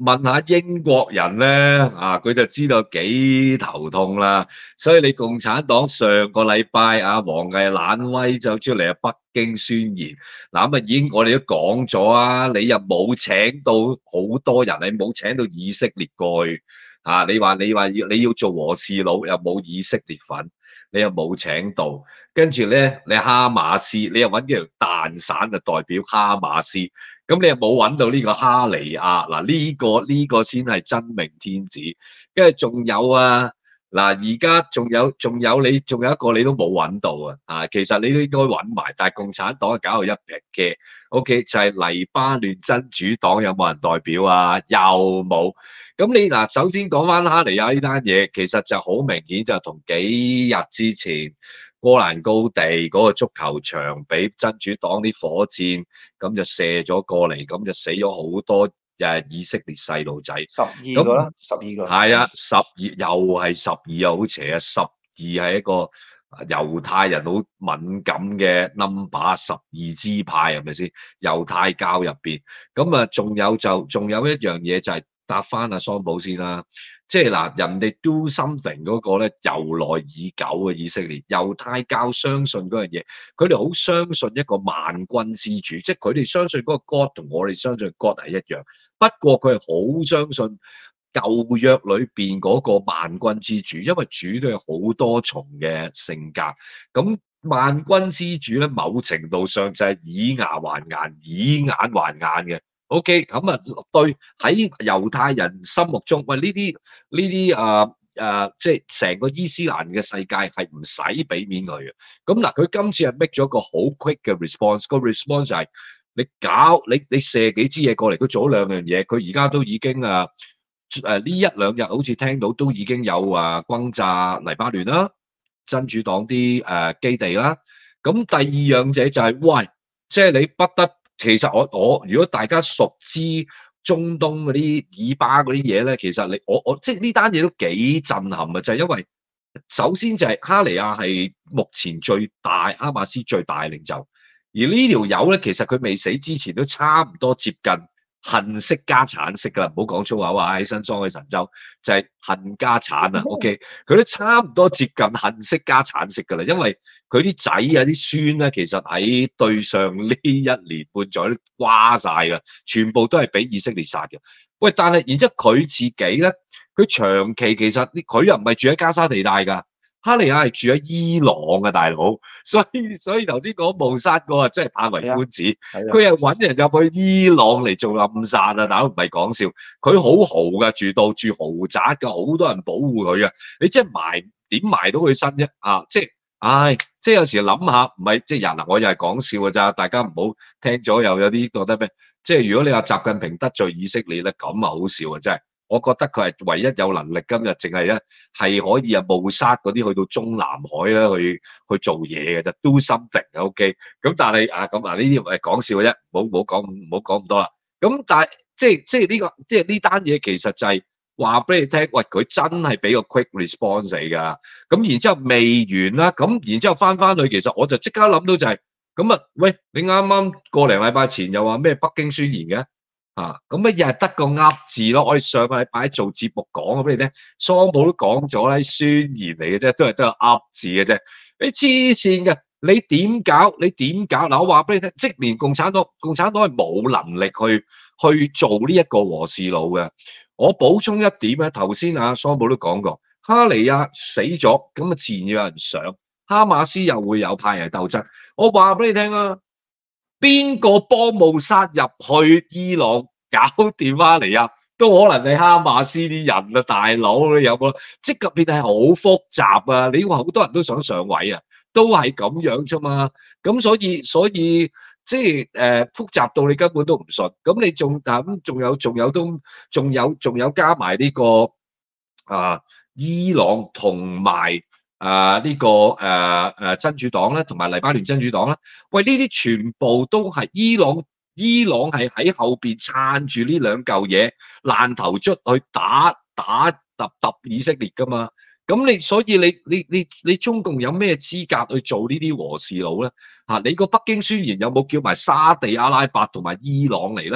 問下英國人咧，啊，佢就知道幾頭痛啦。所以你共產黨上個禮拜啊，王毅懶威就出嚟啊，北京宣言。嗱咁啊，已經我哋都講咗啊，你又冇請到好多人，你冇請到以色列過去啊。你話你話要你要做和事佬，又冇以色列份，你又冇請到。跟住咧，你哈馬斯，你又揾條蛋散就代表哈馬斯。咁你又冇揾到呢個哈尼亞，嗱呢個呢個先係真命天子，跟住仲有啊，嗱而家仲有仲有你仲有一個你都冇揾到啊，啊其實你都應該揾埋，但係共產黨搞到一撇嘅，OK 就係黎巴嫩真主黨有冇人代表啊？又冇，咁你嗱首先講翻哈尼亞呢單嘢，其實就好明顯就同幾日之前戈蘭高地嗰個足球場俾真主黨啲火箭咁就射咗過嚟，咁就死咗好多誒以色列細路仔。 十二個啦，十二個。 係啊，十二又係十二啊，好邪啊！十二係一個猶太人好敏感嘅 number， 十二支派係咪先？猶太教入邊，咁啊，仲有就仲有一樣嘢就係答翻阿桑寶先啦。即係嗱，人哋 do something 嗰個咧，由來已久嘅以色列猶太教相信嗰樣嘢，佢哋好相信一個萬軍之主，即係佢哋相信嗰個 God 同我哋相信 God 係一樣，不過佢係好相信舊約裏邊嗰個萬軍之主，因為主都有好多重嘅性格，咁萬軍之主咧，某程度上就係以牙還牙，以眼還眼嘅。O.K. 咁啊，對喺猶太人心目中，喂呢啲呢啲啊啊，即係成個伊斯蘭嘅世界係唔使俾面佢嘅。咁嗱，佢今次係 make 咗個好 quick 嘅 response，個 response 就係你搞你你射幾支嘢過嚟，佢做咗兩樣嘢，佢而家都已經啊誒呢一兩日好似聽到都已經有啊轟炸黎巴嫩啦、真主黨啲誒基地啦。咁第二樣嘢就係喂，即係你不得。其實我我如果大家熟知中東嗰啲以巴嗰啲嘢咧，其實你我我即係呢單嘢都幾震撼啊！就係因為首先就係哈尼亞係目前最大哈馬斯最大領袖，而呢條友咧其實佢未死之前都差唔多接近恨色加橙色噶啦，唔好講粗口啊！喺新桑嘅神州就係恨加橙啊 ，OK， 佢都差唔多接近恨色加橙色噶啦，因為佢啲仔啊啲孫咧，其實喺對上呢一年半載都瓜晒噶，全部都係俾以色列殺嘅。喂，但係然之後佢自己咧，佢長期其實佢又唔係住喺加沙地帶㗎。哈尼亞係住喺伊朗嘅大佬，所以所以頭先講冒殺嗰個真係歎為觀止，佢係揾人入去伊朗嚟做暗殺啊！大佬唔係講笑，佢好豪㗎，住到住豪宅㗎，好多人保護佢啊！你即係埋點埋到佢身啫啊！即係唉，即係有時諗下，唔係即係人啊，我又係講笑㗎咋，大家唔好聽咗又有啲覺得咩？即係如果你話習近平得罪以色列咧，咁啊好笑啊！真係。我覺得佢係唯一有能力今日淨係咧係可以啊冒殺嗰啲去到中南海咧去去做嘢嘅啫 ，do something OK。咁但係啊咁啊呢啲係講笑嘅啫，唔好唔好講唔好講咁多啦。咁但係即係即係呢個即係呢單嘢其實就係話俾你聽，喂佢真係俾個 quick response 你㗎。咁然之後未完啦，咁然之後翻翻去，其實我就即刻諗到就係咁啊，喂你啱啱個零禮拜前又話咩北京宣言嘅？啊，咁乜嘢係得個噏字咯？我哋上個禮拜做節目講咗俾你聽，桑普都講咗啦，宣言嚟嘅啫，都係得個噏字嘅啫。你黐線嘅，你點搞？你點搞？嗱，我話俾你聽，即係連共產黨，共產黨係冇能力去去做呢一個和事佬嘅。我補充一點咧，頭先阿桑普都講過，哈尼亞死咗，咁啊自然要有人上，哈馬斯又會有派系鬥爭。我話俾你聽啊！邊個幫慕沙入去伊朗搞掂哈尼亞，都可能係哈馬斯啲人啊，大佬你有冇？即係入邊係好複雜啊！你話好多人都想上位啊，都係咁樣啫嘛。咁所以所以即係誒、呃、複雜到你根本都唔信。咁你仲咁仲有仲有都仲有仲有加埋呢、這個啊伊朗同埋。啊！呢、這個誒誒、呃、真主黨咧，同埋黎巴嫩真主黨咧，喂，呢啲全部都係伊朗，伊朗係喺後邊撐住呢兩嚿嘢，爛頭卒去打打揼揼以色列噶嘛。咁你所以你你你你中共有咩資格去做呢啲和事佬咧？嚇、啊，你個北京宣言有冇叫埋沙地阿拉伯同埋伊朗嚟咧？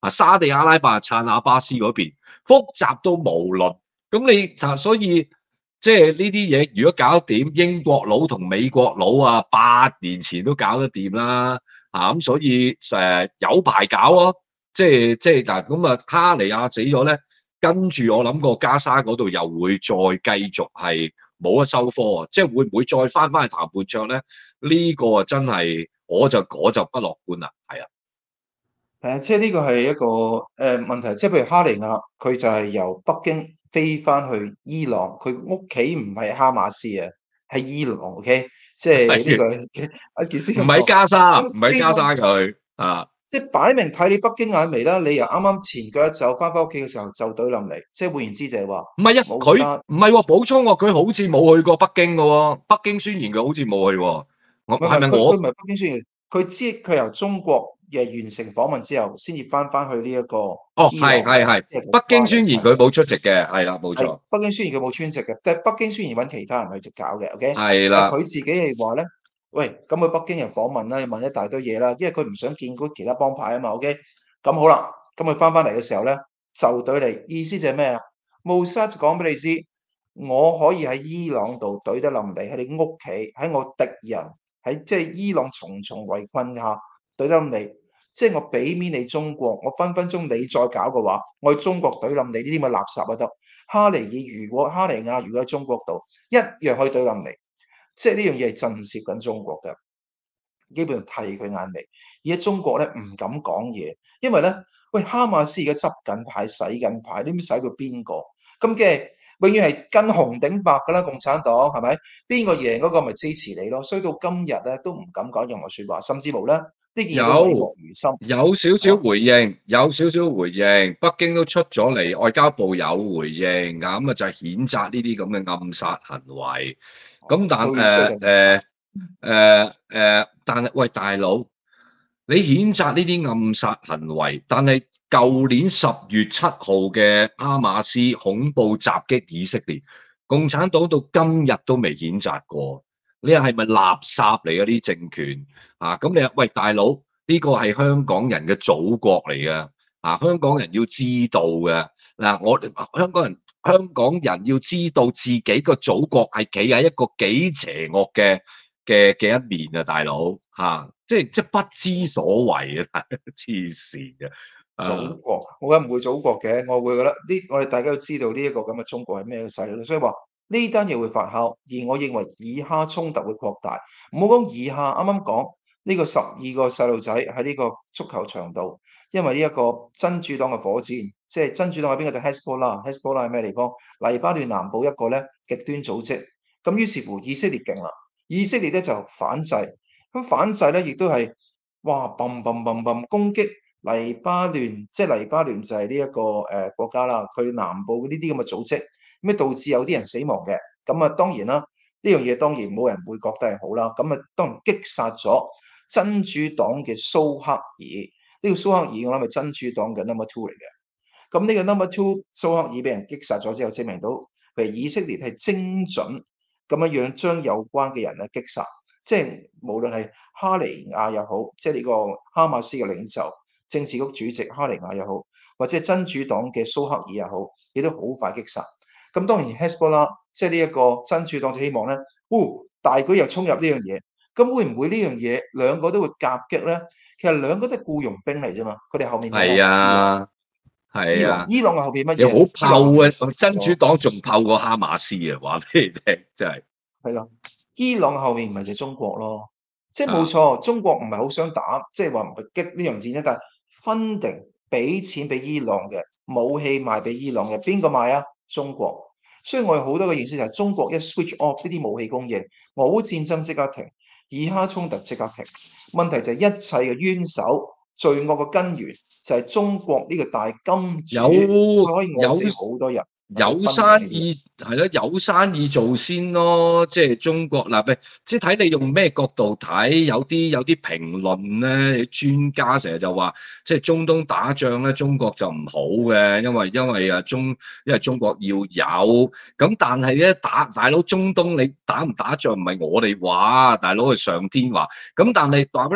啊沙地阿拉伯撐阿巴斯嗰邊，複雜到無論。咁你就所以即係呢啲嘢，如果搞得掂，英國佬同美國佬啊，八年前都搞得掂啦。啊咁，所以誒、呃、有排搞咯。即係即係嗱咁啊，哈尼亞死咗咧，跟住我諗個加沙嗰度又會再繼續係冇得收科啊！即係會唔會再翻翻去談判桌咧？呢、這個啊真係我就我就不樂觀啦，係啊。 係啊，即係呢個係一個誒、呃、問題，即係譬如哈尼亞，佢就係由北京飛翻去伊朗，佢屋企唔係哈馬斯啊，係伊朗，OK，即係呢個一件事唔喺咁講。 加沙，唔喺咁加沙佢啊， 即係擺明睇你北京眼眉啦，你又啱啱前腳一走翻返屋企嘅時候就懟冧你，即係換言之就係話唔係啊，佢冇沙， 唔係喎，補充喎，佢好似冇去過北京嘅喎，北京宣言佢好似冇去喎，我唔係唔係係咪我？ 佢佢唔係北京宣言，佢知佢由中國嘅完成訪問之後，先至翻翻去呢一個哦， 伊朗嘅， 係係係， 之後就北京瓜咗宣言佢冇出席嘅，係啦，冇係錯， 北京宣言佢冇穿席嘅，但係北京宣言揾其他人去搞嘅，OK？ 係啦， 但係佢自己係話咧，喂，咁去北京又訪問啦，要問一大堆嘢啦，因為佢唔想見嗰其他幫派啊嘛，OK？咁好啦，咁佢翻翻嚟嘅時候咧，就對你，意思就係咩啊？穆沙就講俾你知，我可以喺伊朗度懟得冧你，喺你屋企，喺我敵人，喺即係伊朗重重圍困下懟得冧你。即係我俾面你中國，我分分鐘你再搞嘅話，我去中國懟冧你呢啲咁嘅垃圾都得。哈尼爾如果哈尼亞如果喺中國度，一樣可以懟冧你。即係呢樣嘢係震懾緊中國嘅，基本上剃佢眼眉。而家中國咧唔敢講嘢，因為咧，喂哈馬斯而家執緊牌、洗緊牌，你唔知洗到邊個？咁嘅永遠係跟紅頂白㗎啦，共產黨係咪？邊個贏嗰個咪支持你咯？所以到今日咧都唔敢講任何説話，甚至乎咧呢件嘢都諱莫有如深。 有少少係嘛？ 回應，有少少回應，北京都出咗嚟，外交部有回應，咁啊就係譴責呢啲咁嘅暗殺行為。咁但佢需要誒誒誒誒，但係喂大佬，你譴責呢啲暗殺行為，但係舊年十月七號嘅哈馬斯恐怖襲擊以色列，共產黨到今日都未譴責過。你係咪垃圾嚟嘅呢啲政權？啊，咁你話喂大佬，呢個係香港人嘅祖國嚟嘅，啊香港人要知道嘅嗱，我香港人香港人要知道自己個祖國係企喺一個幾邪惡嘅嘅嘅一面啊，大佬嚇，即係即係不知所謂啊，黐線嘅啊！ 祖國，我梗唔會祖國嘅，我會覺得呢，我哋大家都知道呢一個咁嘅中國係咩嘅勢力，所以話呢單嘢會發酵，而我認為以哈衝突會擴大。唔好講以哈，啱啱講呢個十二個細路仔喺呢個足球場度，因為呢一個真主黨嘅火箭，即係真主黨喺邊個？就 Hezbollah，Hezbollah 係咩地方？黎巴嫩南部一個咧極端組織。咁於是乎以色列勁啦，以色列咧就反制，咁反制咧亦都係哇嘣嘣嘣嘣攻擊。黎巴嫩即係黎巴嫩就係呢一個誒、呃、國家啦，佢南部嘅呢啲咁嘅組織，咁啊導致有啲人死亡嘅。咁啊當然啦，呢樣嘢當然冇人會覺得係好啦。咁啊當然擊殺咗真主黨嘅蘇克爾，呢、這個蘇克爾我諗係真主黨嘅 number two 嚟嘅。咁呢個 number two 蘇克爾俾人擊殺咗之後，證明到譬如以色列係精準咁樣樣將有關嘅人咧擊殺，即係無論係哈尼亞又好，即係呢個哈馬斯嘅領袖。政治局主席哈尼亞又好，或者真主黨嘅蘇克爾又好，亦都好快擊殺。咁當然 Hezbollah 即係呢一個真主黨就希望咧，哦大舉又衝入呢樣嘢，咁會唔會呢樣嘢兩個都會夾擊咧？其實兩個都係僱傭兵嚟啫嘛，佢哋後面有咩？ 係伊朗， 啊， 伊朗， 係啊， 伊朗嘅後邊乜又好嘢？伊朗後邊砲啊！真主黨仲砲過哈馬斯啊！話俾你聽，真係係咯，伊朗嘅後面唔係就中國咯，即係冇啊， 錯，中國唔係好想打，即係話唔係激呢樣戰爭，但係 funding 俾錢俾伊朗嘅武器賣俾伊朗嘅，邊個賣啊？中國。所以我有好多嘅認識就係中國一 switch off 呢啲武器供應，俄烏戰爭即刻停，以哈衝突即刻停。問題就係一切嘅冤手、罪惡嘅根源就係中國呢個大金主， 有佢可以餓有死好多人。 有生意係咯，有生意做先咯。即係中國嗱，咪即係睇你用咩角度睇。有啲有啲評論咧，專家成日就話，即係中東打仗咧，中國就唔好嘅，因為因為啊中因為中國要有咁，但係咧打大佬中東你打唔打仗唔係我哋話，大佬係上天話。咁但係話俾你聽，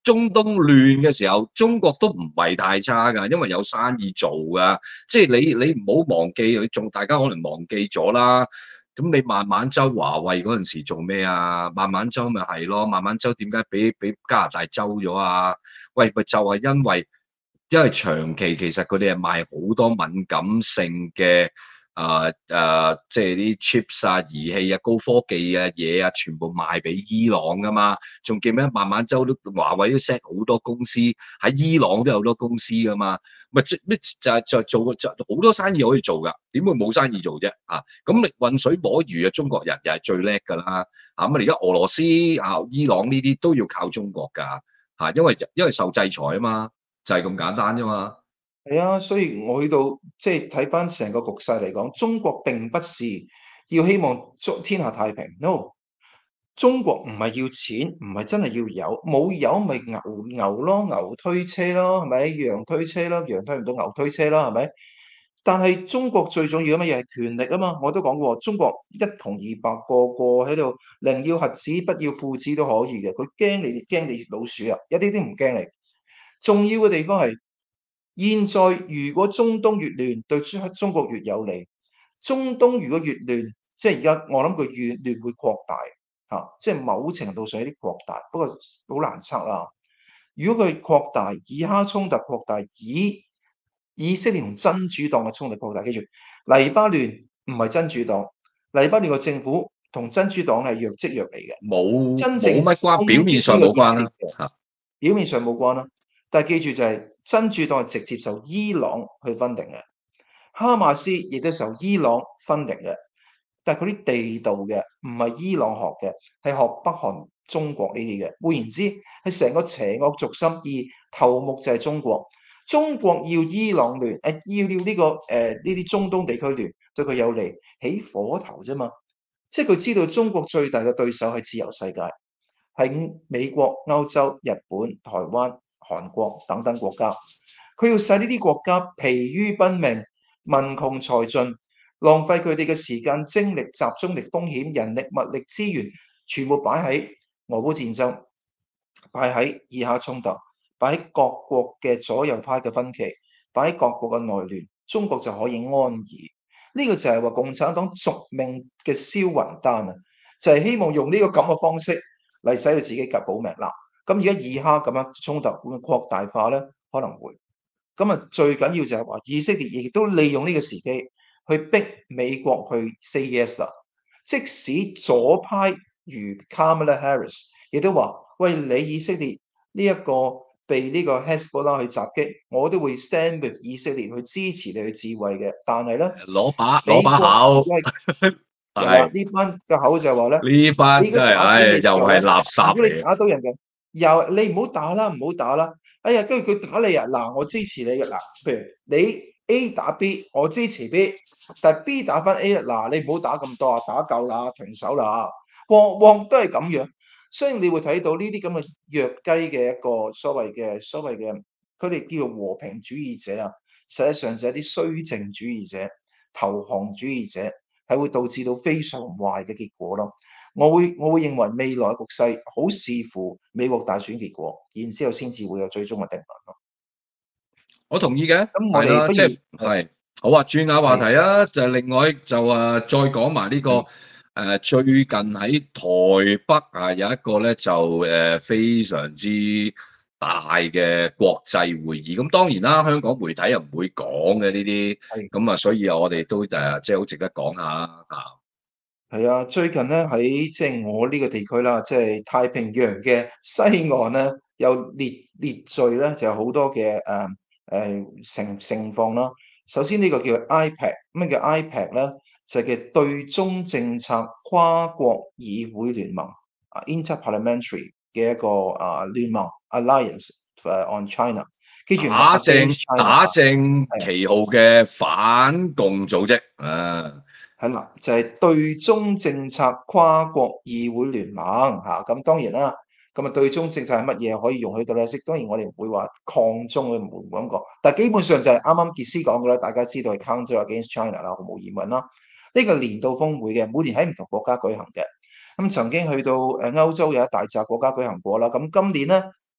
中東亂嘅時候，中國都唔係太差㗎，因為有生意做㗎。即係你你唔好忘記，你仲大家可能忘記咗啦。咁你孟晚舟華為嗰陣時做咩啊？孟晚舟咪係咯，孟晚舟點解俾俾加拿大收咗啊？喂，咪就係因為因為長期其實佢哋係賣好多敏感性嘅啊啊，即係啲 chips 啊、儀器啊、高科技嘅嘢啊，全部賣俾伊朗噶嘛。仲記唔記得孟晚舟都華為都 set 好多公司喺伊朗都有好多公司噶嘛？咪即咩就係就係做就好多生意可以做㗎，點會冇生意做啫？啊，咁你渾水摸魚啊，中國人又係最叻㗎啦。啊咁啊，而家俄羅斯啊、伊朗呢啲都要靠中國㗎嚇，因為因為受制裁啊嘛，就係咁簡單啫嘛。 係啊，所以我去到即係睇翻成個局勢嚟講，中國並不是要希望中天下太平，no。中國唔係要錢，唔係真係要有，冇有咪牛牛咯，牛推車咯，係咪？羊推車咯，羊推唔到牛推車啦，係咪？但係中國最重要嘅乜嘢係權力啊嘛，我都講過，中國一窮二白，個個喺度寧要核子不要父子都可以嘅，佢驚你驚你老鼠啊，一啲都唔驚你。重要嘅地方係現在如果中東越亂，對中中國越有利。中東如果越亂，即係而家我諗佢越亂會擴大。啊，即係某程度上有啲擴大，不過好難測啦。如果佢擴大，以哈衝突擴大，以以色列同真主黨嘅衝突擴大，記住黎巴嫩唔係真主黨，黎巴嫩個政府同真主黨係若即若離嘅， 冇真正冇乜關， 攻表面上擊呢個以色冇關啦列嘅， 嚇。 表面上冇關啦。但係記住就係、真主黨係直接受伊朗去分定嘅，哈馬斯亦都受伊朗分定嘅。但係佢啲地道嘅，唔係伊朗學嘅，係學北韓、中國呢啲嘅。換言之，係成個邪惡軸心，而頭目就係中國。中國要伊朗亂，誒、呃、要要呢、這個誒呢啲中東地區亂，對佢有利，起火頭啫嘛。即係佢知道中國最大嘅對手係自由世界，係美國、歐洲、日本、台灣、韓國等等國家。佢要使呢啲國家疲於奔命，民窮財盡。浪費佢哋嘅時間、精力、集中力、風險、人力、物力、資源，全部擺喺俄烏戰爭，擺喺以哈衝突，擺喺各國嘅左右派嘅分歧，擺喺各國嘅內亂，中國就可以安逸。呢、這個就係話共產黨續命嘅燒雲丹啊！就係、是、希望用呢個咁嘅方式嚟使到自己夾保命啦。咁而家以哈咁樣衝突會唔會擴大化咧？可能會。咁啊，最緊要就係話以色列亦都利用呢個時機。去逼美國去 say yes 啦，即使左派如 Kamala Harris 亦都話：喂，你以色列呢一個被呢個 Hezbollah 去襲擊，我都會 stand with 以色列去支持你去自衛嘅。但係咧， 攞把攞美國把口， 喂係啦， 係呢班嘅口就係話咧， 呢班你如果真係，唉， 打到人嘅又時候咧， 係垃如果你圾嚟嘅。 打到人嘅，又你唔好打啦，唔好打啦。哎呀，跟住佢打你啊！嗱，我支持你嘅嗱，譬如你 A 打 B，我支持 B，但係 B 打翻 A 嗱，你唔好打咁多啊，打夠啦，停手啦，往往都係咁樣。所以你會睇到呢啲咁嘅弱雞嘅一個所謂嘅所謂嘅，佢哋叫做和平主義者啊，實際上就係一啲綏靖主義者、投降主義者，係會導致到非常壞嘅結果咯。我會我會認為未來嘅局勢好視乎美國大選結果，然之後先至會有最終嘅定論咯。 我同意嘅， 咁我係啦， 哋不如即係係係好啊，轉下話題係啊，就另外就啊，再講埋呢個係誒最近喺台北啊有一個咧就誒非常之大嘅國際會議，咁當然啦，香港媒體又唔會講嘅呢啲， 係咁啊，所以啊，我哋都誒即係好值得講下啊。 係啊！最近咧喺即係我呢個地區啦，即係太平洋嘅西岸咧，有列列序咧，就有好多嘅誒誒情情況啦。首先呢個叫 I P A C，咩叫 I P A C 咧？就係叫對中政策跨國議會聯盟啊 （Interparliamentary） 嘅一個啊聯盟 （Alliance on China）。記住唔係打正 against China 打啊， 正係啊。 旗號嘅反共組織啊！ 係啦，就係對中政策跨國議會聯盟嚇，咁當然啦，咁啊對中政策係乜嘢可以容許到咧？即當然我哋唔會話抗中嘅，唔會咁講，但係基本上就係啱啱傑斯講嘅啦，大家知道係 counter against China 啦，毫無疑問啦。呢個年度峰會嘅，每年喺唔同國家舉行嘅，咁曾經去到誒歐洲有一大紮國家舉行過啦，咁今年咧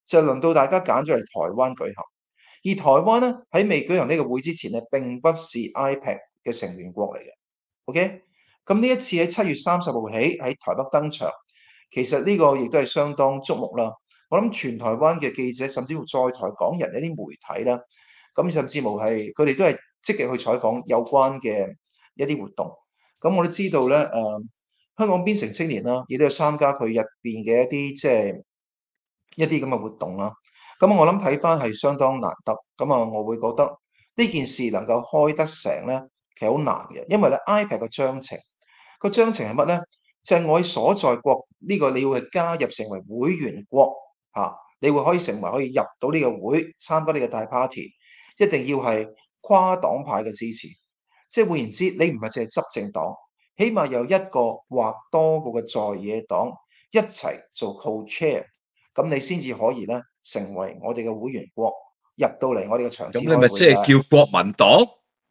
就輪到大家揀咗嚟台灣舉行。而台灣咧喺未舉行呢個會之前咧，並不是 I P E C 嘅成員國嚟嘅。OK，咁呢一次喺七月三十號起喺台北登場，其實呢個亦都係相當矚目啦。我諗全台灣嘅記者，甚至乎在台港人一啲媒體啦，咁甚至乎係佢哋都係積極去採訪有關嘅一啲活動。咁我都知道咧，誒、呃、香港邊城青年啦，亦都有參加佢入邊嘅一啲即係一啲咁嘅活動啦。咁我諗睇翻係相當難得。咁啊，我會覺得呢件事能夠開得成咧，其實好難嘅，因為咧 I P E C 嘅章程，個章程係乜咧？就係我喺所在國呢個你要係加入成為會員國嚇，你會可以成為可以入到呢個會參加呢個大 party，一定要係跨黨派嘅支持。即係換言之，你唔係淨係執政黨，起碼有一個或多個嘅在野黨一齊做 co-chair，咁你先至可以咧成為我哋嘅會員國，入到嚟我哋嘅場咁次你咪即係開會嘅。 叫國民黨？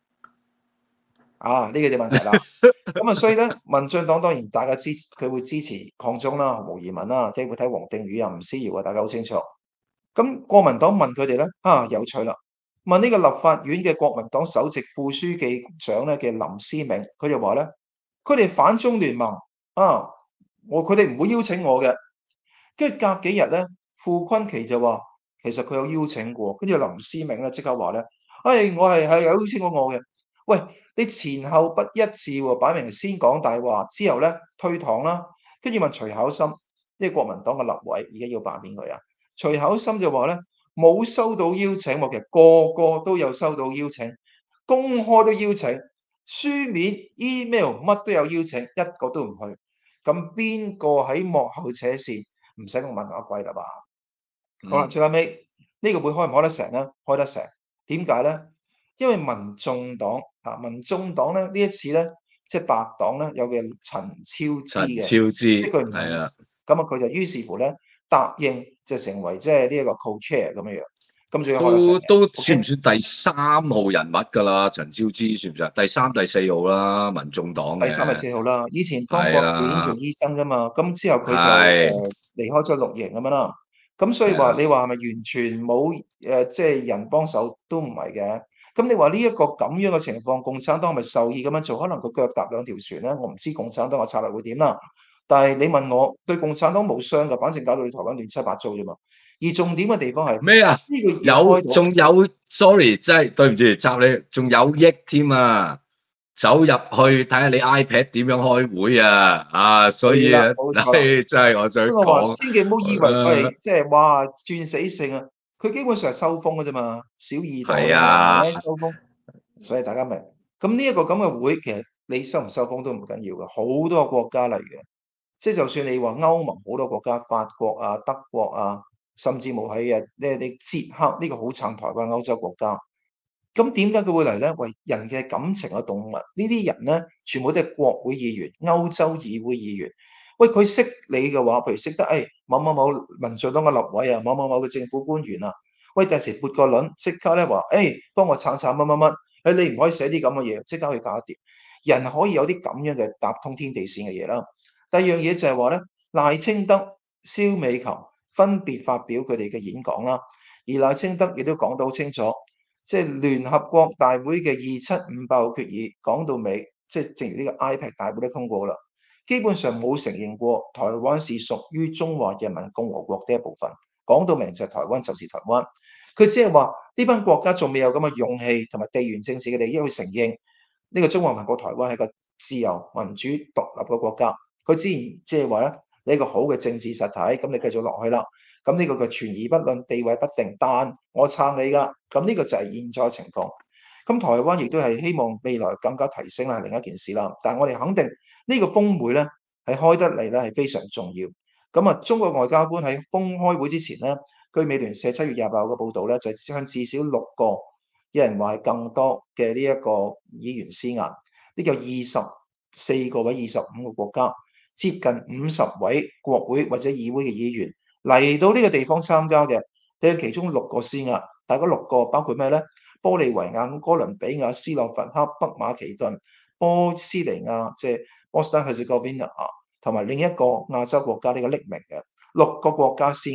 啊，呢個就問題啦。咁啊，所以咧，民進黨當然大家支佢會支持抗中啦，毫無疑問啦，即係會睇黃定宇啊、吳思瑤啊，大家好清楚。咁國民黨問佢哋咧，啊有趣啦，問呢個立法院嘅國民黨首席副書記長咧嘅林思銘，佢就話咧，佢哋反中聯盟啊，我佢哋唔會邀請我嘅。跟住隔幾日咧，傅昆萁就話其實佢有邀請過，跟住林思銘咧即刻話咧，哎，我係係有邀請過我嘅。喂，你前後不一致喎，擺明係先講大話，之後咧退堂啦。跟住問徐巧芯，即係國民黨嘅立委，而家要罷免佢啊。徐巧芯就話咧冇收到邀請，我其實個個都有收到邀請，公開都邀請，書面 email 乜都有邀請，一個都唔去。咁邊個喺幕後扯線？唔使咁問我貴啦吧？好啦， 嗯， 最後尾呢個會開唔開得成咧？開得成，點解咧？因為民眾黨啊，民眾黨咧呢一次咧，即係白黨咧有嘅陳超之陳嘅， 超之， 即係佢唔係嘅， 係啦， 咁啊佢就於是乎咧答應就成為即係呢一個 co-chair 咁樣樣，咁仲要開得成嘅都都算唔 ，OK？ 算第三號人物㗎啦？陳超之算唔算？第三、第四號啦，民眾黨第三、第嘅， 四號啦，以前當係過表演做啦， 醫生噶嘛，咁之後佢就誒、 係， 呃、離開咗綠營咁樣啦。咁所以話係啊， 你話係咪完全冇誒、呃、即係人幫手都唔係嘅。咁你話呢一個咁樣嘅情況，共產黨係咪受意咁樣做？可能佢腳踏兩條船咧，我唔知共產黨嘅策略會點啦。但係你問我對共產黨冇傷㗎，反正搞到你台灣亂七八糟啫嘛。而重點嘅地方係咩啊？ 呢、個要有開到。 仲有，sorry，真係對唔住，插你，仲有益添啊！走入去睇下你 iPad 點樣開會啊！啊，所係啦， 以啊， 冇錯啦。 唉，真係我想所以我話講， 千祈唔好以為佢誒， 係即係哇轉死性啊，佢基本上係收風嘅啫嘛，小二代係啫嘛，係啊， 咪收風？所以大家明。咁呢一個咁嘅會，其實你收唔收風都唔緊要嘅，好多個國家嚟嘅，即係就算你話歐盟好多國家，法國啊、德國啊，甚至乎喺誒呢你捷克呢個好撐台灣歐洲國家。咁點解佢會嚟咧？為人嘅感情嘅動物，呢啲人咧，全部都係國會議員、歐洲議會議員。喂，佢識你嘅話，譬如識得誒、哎、某某某民進黨嘅立委啊，某某某嘅政府官員啊，喂，第時撥個輪，即刻咧話誒，幫我撐撐乜乜乜，誒你唔可以寫啲咁嘅嘢，即刻去搞掂。人可以有啲咁樣嘅搭通天地線嘅嘢啦。第二樣嘢就係話咧，賴清德、蕭美琴分別發表佢哋嘅演講啦，而賴清德亦都講得好清楚。即係聯合國大會嘅二七五八號決議講到尾，即係正如呢個 I P E C 大會都通過啦，基本上冇承認過台灣是屬於中華人民共和國的一部分。講到明就係台灣就是台灣，佢只係話呢班國家仲未有咁嘅勇氣同埋地緣政治嘅利益去承認呢個中華民國台灣係個自由民主獨立嘅國家。佢之前即係話咧，你一個好嘅政治實體，咁你繼續落去啦。咁呢個嘅存疑不論，地位不定，但我撐你㗎。咁呢個就係現在情況。咁台灣亦都係希望未來更加提升啦，係另一件事啦。但係我哋肯定呢個峰會咧係開得嚟咧係非常重要。咁啊，中國外交官喺公開會之前咧，據美聯社七月廿八號嘅報導咧，就係向至少六個，有人話係更多嘅呢一個議員施壓。呢個二十四個或二十五個國家，接近五十位國會或者議會嘅議員。嚟到呢個地方參加嘅，對其中六個施壓，但係嗰六個包括咩咧？玻利維亞、哥倫比亞、斯洛伐克、北馬其頓、波斯尼亞，即係波斯丹赫斯哥維納啊，同埋另一個亞洲國家呢個匿名嘅六個國家施壓。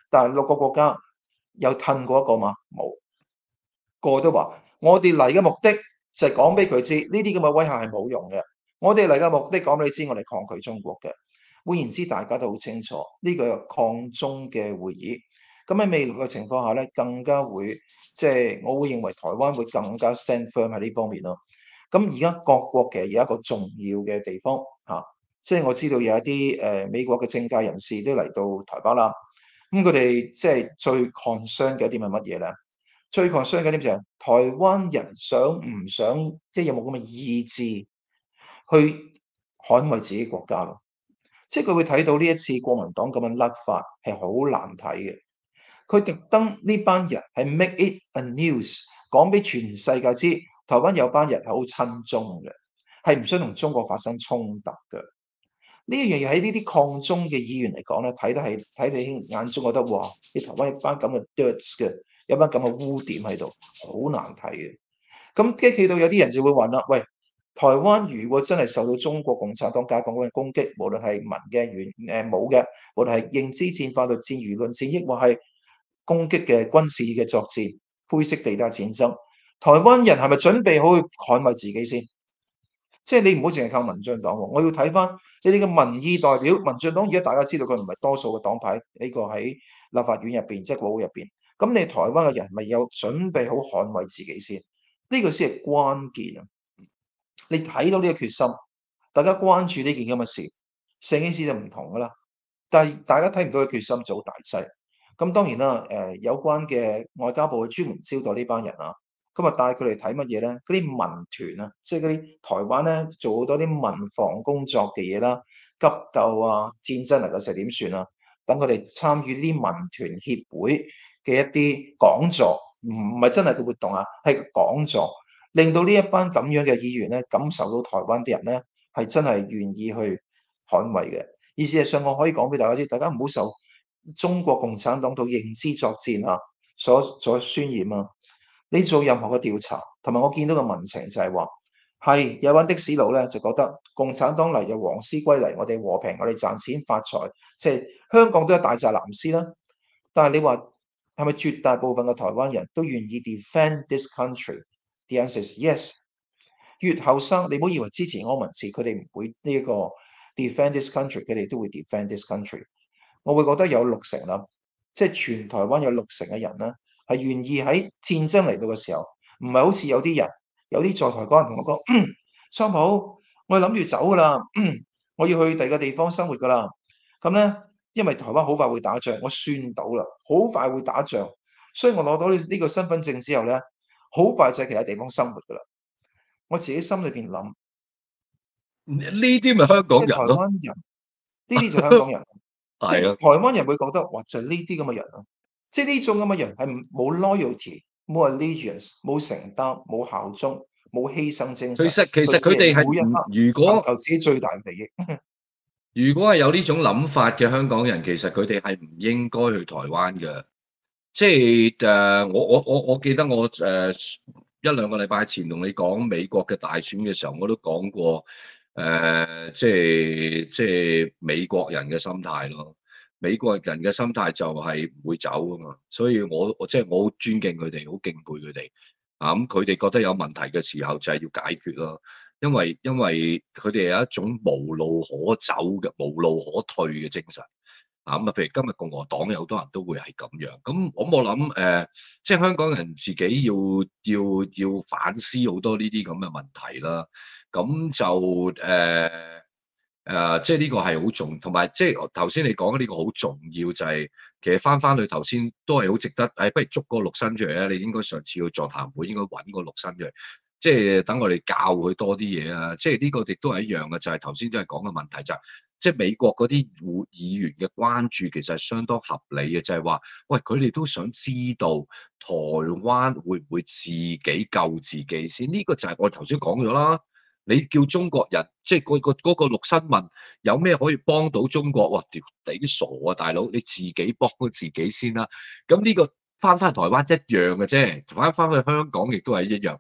但係六個國家有褪過一個嘛？冇，個個都話我哋嚟嘅目的就係講俾佢知，呢啲咁嘅威嚇係冇用嘅。我哋嚟嘅目的講俾你知，我哋抗拒中國嘅。換言之，大家都好清楚呢個係抗中嘅會議。咁喺未來嘅情況下咧，更加會即係我會認為台灣會更加 stand firm 喺呢方面咯。咁而家各國其實有一個重要嘅地方嚇、啊，即係我知道有一啲誒、呃、美國嘅政界人士都嚟到台北啦。咁佢哋即係最 concern 嘅一點係乜嘢咧？最 concern 嘅一點就係台灣人想唔想，即係有冇咁嘅意志去捍衛自己國家咯？即係佢會睇到呢一次國民黨咁樣甩法係好難睇嘅。佢特登呢班人係 make it a news，講俾全世界知，台灣有班人係好親中嘅，係唔想同中國發生衝突嘅。呢一樣嘢喺呢啲抗中嘅議員嚟講咧，睇得係睇你眼中覺得哇！你台灣一班咁嘅 dirts 嘅，有班咁嘅污點喺度，好難睇嘅。咁激氣到有啲人就會話啦，喂！台灣如果真係受到中國共產黨解放軍嘅攻擊，無論係文嘅、軟誒武嘅，無論係認知戰、法律戰、輿論戰，抑或係攻擊嘅軍事嘅作戰、灰色地帶戰爭，台灣人係咪準備好去捍衛自己先？即係你唔好淨係靠民進黨喎，我要睇翻你哋嘅民意代表。民進黨而家大家知道佢唔係多數嘅黨派，呢個喺立法院入邊，即係國會入邊。咁你台灣嘅人咪有準備好捍衛自己先？呢個先係關鍵啊！你睇到呢個決心，大家關注呢件咁嘅事，成件事就唔同噶啦。但係大家睇唔到嘅決心就好大劑。咁當然啦，誒、呃、有關嘅外交部去專門招待呢班人啊，今日帶佢哋睇乜嘢咧？嗰啲民團啊，即係嗰啲台灣咧做好多啲民防工作嘅嘢啦，急救啊、戰爭能夠時點算啊，等佢哋參與呢啲民團協會嘅一啲講座，唔係真係嘅活動啊，係講座。令到呢一班咁樣嘅議員咧，感受到台灣啲人咧係真係願意去捍衛嘅。而事實上，我可以講俾大家知，大家唔好受中國共產黨到認知作戰啊所所渲染啊。你做任何嘅調查，同埋我見到嘅民情就係話，係有班的士佬咧就覺得共產黨嚟就黃絲歸嚟，我哋和平，我哋賺錢發財，即係香港都有大寨藍絲啦。但係你話係咪絕大部分嘅台灣人都願意 defend this country？The answer is yes。越後生，你唔好以為支持柯文哲，佢哋唔會呢一個 defend this country，佢哋都會 defend this country。我會覺得有六成啦，即係全台灣有六成嘅人咧，係願意喺戰爭嚟到嘅時候，唔係好似有啲人，有啲在台嗰人同我講，桑普，我諗住走噶啦，我要去第二個地方生活噶啦。咁咧，因為台灣好快會打仗，我算到啦，好快會打仗，所以我攞到呢個身份證之後咧。好快就喺其他地方生活噶啦！我自己心裏邊諗， 呢啲咪香港即係台人咯， 灣人，呢啲就香港人，即係係啊， 台灣人會覺得，哇！就係呢啲咁嘅人咯，即係呢種咁嘅人係冇 loyalty、冇 allegiance、冇承擔、冇效忠、冇犧牲精神， 其實其佢只係實佢哋係唔每一刻如果尋求自己最大利益。 如果係有呢種諗法嘅香港人，其實佢哋係唔應該去台灣嘅。即係誒、呃，我我我我記得我誒、呃、一兩個禮拜前同你講美國嘅大選嘅時候，我都講過誒、呃，即係即係美國人嘅心態咯。美國人嘅心態就係唔會走㗎嘛，所以我我即係我好尊敬佢哋，好敬佩佢哋。啊，咁佢哋覺得有問題嘅時候就係要解決咯。因為因為佢哋有一種無路可走嘅、無路可退嘅精神。啊咁啊，譬如今日共和黨有好多人都會係咁樣。咁我我諗誒，即係香港人自己要要要反思好多呢啲咁嘅問題啦。咁就誒誒、呃呃，即係呢個係好重，同埋即係頭先你講嘅呢個好重要，就係、是、其實翻翻去頭先都係好值得。誒、哎，不如捉個陸生出嚟咧，你應該上次去座談會應該揾個陸生出嚟。即係等我哋教佢多啲嘢啊！即係呢個亦都係一樣嘅，就係頭先真係講嘅問題就係、是，即係美國嗰啲議議員嘅關注其實係相當合理嘅，就係、是、話，喂，佢哋都想知道台灣會唔會自己救自己先？呢、這個就係我頭先講咗啦。你叫中國人，即係嗰個嗰個陸新問有咩可以幫到中國？哇！屌你傻啊，大佬！你自己幫自己先啦。咁呢個翻返台灣一樣嘅啫，翻返去香港亦都係一樣。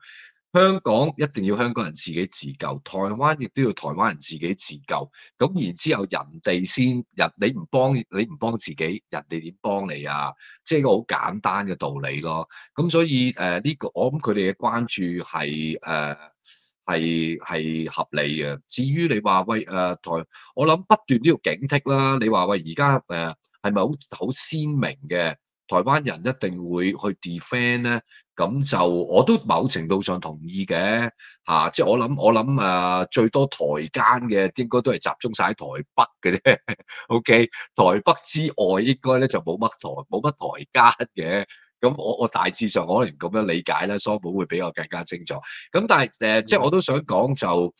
香港一定要香港人自己自救，台灣亦都要台灣人自己自救。咁然之後人哋先人你唔幫你唔幫自己，人哋點幫你啊？即係一個好簡單嘅道理咯。咁所以誒呢、呃這個我諗佢哋嘅關注係誒係係合理嘅。至於你話喂誒、呃、台，我諗不斷都要警惕啦。你話喂而家誒係咪好好鮮明嘅？台灣人一定會去 defend 咧？咁就我都某程度上同意嘅嚇、啊，即係我諗我諗誒、呃、最多台奸嘅應該都係集中晒喺台北嘅啫。OK，台北之外應該咧就冇乜台冇乜台奸嘅。咁我我大致上可能咁樣理解咧，蘇寶會比較更加清楚。咁但係誒、呃，即係我都想講就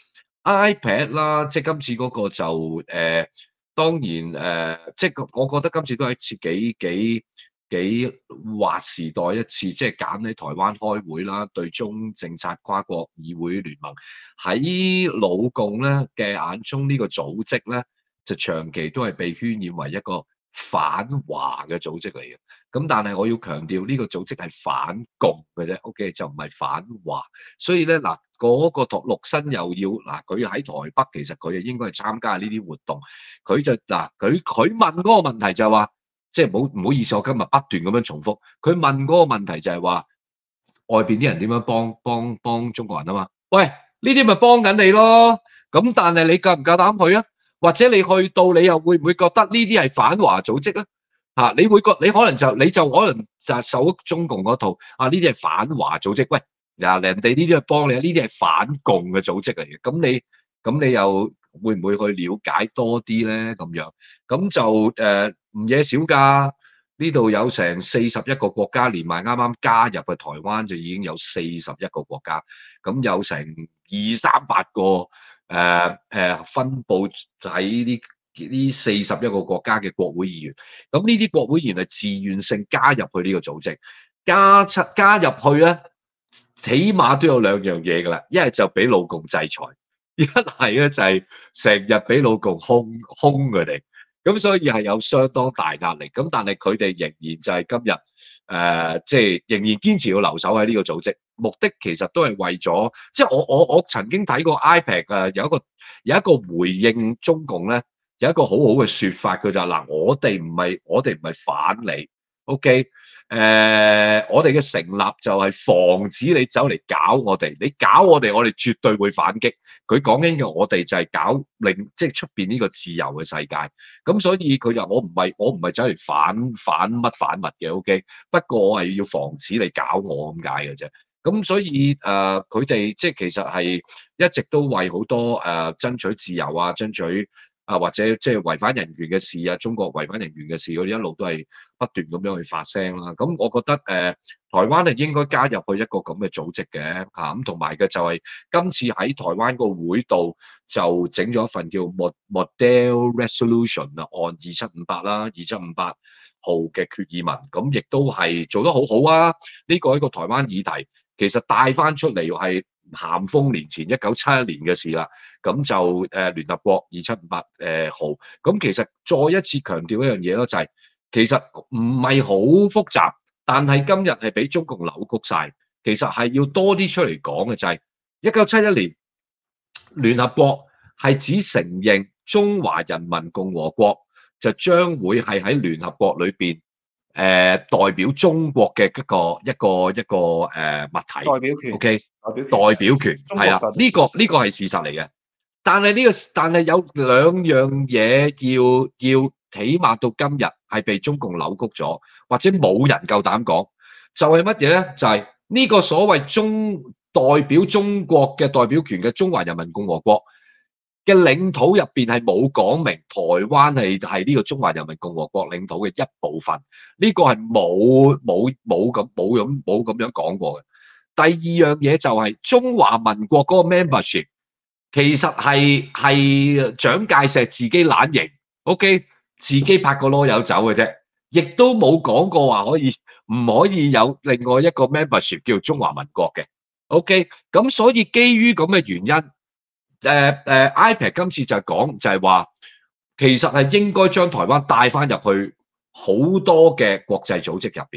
iPad 啦，即係今次嗰個就誒、呃、當然誒、呃，即係我覺得今次都係一次幾幾。幾劃時代一次，即係揀喺台灣開會啦，對中政策跨國議會聯盟喺老共咧嘅眼中呢個組織咧，就長期都係被渲染為一個反華嘅組織嚟嘅。咁但係我要強調呢個組織係反共嘅啫 ，OK 就唔係反華。所以咧嗱，嗰、那個托陸新又要嗱，佢喺台北其實佢就應該係參加呢啲活動，佢就嗱佢佢問嗰個問題就係話。即係唔好唔好意思，我今日不斷咁樣重複。佢問嗰個問題就係話，外邊啲人點樣幫幫幫中國人啊嘛？喂，呢啲咪幫緊你咯。咁但係你夠唔夠膽去啊？或者你去到你又會唔會覺得呢啲係反華組織啊？嚇，你會覺你可能就你就可能就受中共嗰套啊，呢啲係反華組織。喂，嗱人哋呢啲係幫你，呢啲係反共嘅組織嚟嘅。咁你咁你又會唔會去了解多啲咧？咁樣咁就誒。唔嘢少㗎，呢度有成四十一個國家，連埋啱啱加入嘅台灣就已經有四十一個國家，咁有成二三百個誒誒、呃呃、分佈喺呢呢四十一個國家嘅國會議員，咁呢啲國會議員係自願性加入去呢個組織，加出加入去咧，起碼都有兩樣嘢㗎啦，一係就俾老共制裁，一係咧就係成日俾老共兇兇佢哋。咁所以係有相當大壓力，咁但係佢哋仍然就係今日誒，即、呃、係、就是、仍然堅持要留守喺呢個組織，目的其實都係為咗，即、就、係、是、我我我曾經睇過 iPad 誒有一個有一個回應中共咧，有一個好好嘅説法，佢就話嗱，我哋唔係我哋唔係反你 ，OK？誒、呃，我哋嘅成立就係防止你走嚟搞我哋，你搞我哋，我哋絕對會反擊。佢講緊嘅我哋就係搞令即係出邊呢個自由嘅世界。咁所以佢就我唔係我唔係走嚟反反乜反乜嘅 ，OK？不過我係要防止你搞我咁解嘅啫。咁所以誒，佢、呃、哋即係其實係一直都為好多誒、呃、爭取自由啊，爭取。啊，或者即係違反人權嘅事啊，中國違反人權嘅事，佢哋一路都係不斷咁樣去發聲啦。咁我覺得誒、呃，台灣係應該加入去一個咁嘅組織嘅嚇，咁同埋嘅就係今次喺台灣個會度就整咗一份叫 Model Resolution 啊，按二七五八啦，二七五八號嘅決議文，咁亦都係做得好好啊。呢個係一個台灣議題，其實帶翻出嚟係咸豐年前一九七一年嘅事啦，咁就誒、呃、聯合國二七五八誒號，咁其實再一次強調一樣嘢咯，就係、是、其實唔係好複雜，但係今日係俾中共扭曲晒，其實係要多啲出嚟講嘅就係一九七一年聯合國係只承認中華人民共和國就將會係喺聯合國裏邊。誒、呃、代表中國嘅一個一個一個誒、呃、物體， 代表權 ，OK， 代表權代表權係啦，呢、這個呢、這個係事實嚟嘅。但係呢、這個但係有兩樣嘢要要起碼到今日係被中共扭曲咗，或者冇人夠膽講，就係乜嘢咧？就係、是、呢個所謂中代表中國嘅代表權嘅中華人民共和國嘅領土入邊係冇講明台灣係係呢個中華人民共和國領土嘅一部分，呢、這個係冇冇冇咁冇咁冇咁樣講過嘅。第二樣嘢就係、是、中華民國嗰個 membership 其實係係蔣介石自己懶型 ，OK， 自己拍個籮柚走嘅啫，亦都冇講過話可以唔可以有另外一個 membership 叫中華民國嘅 ，OK， 咁所以基於咁嘅原因。誒、uh, 誒、uh, iPad 今次就係講就係話，其實係應該將台灣帶翻入去好多嘅國際組織入邊，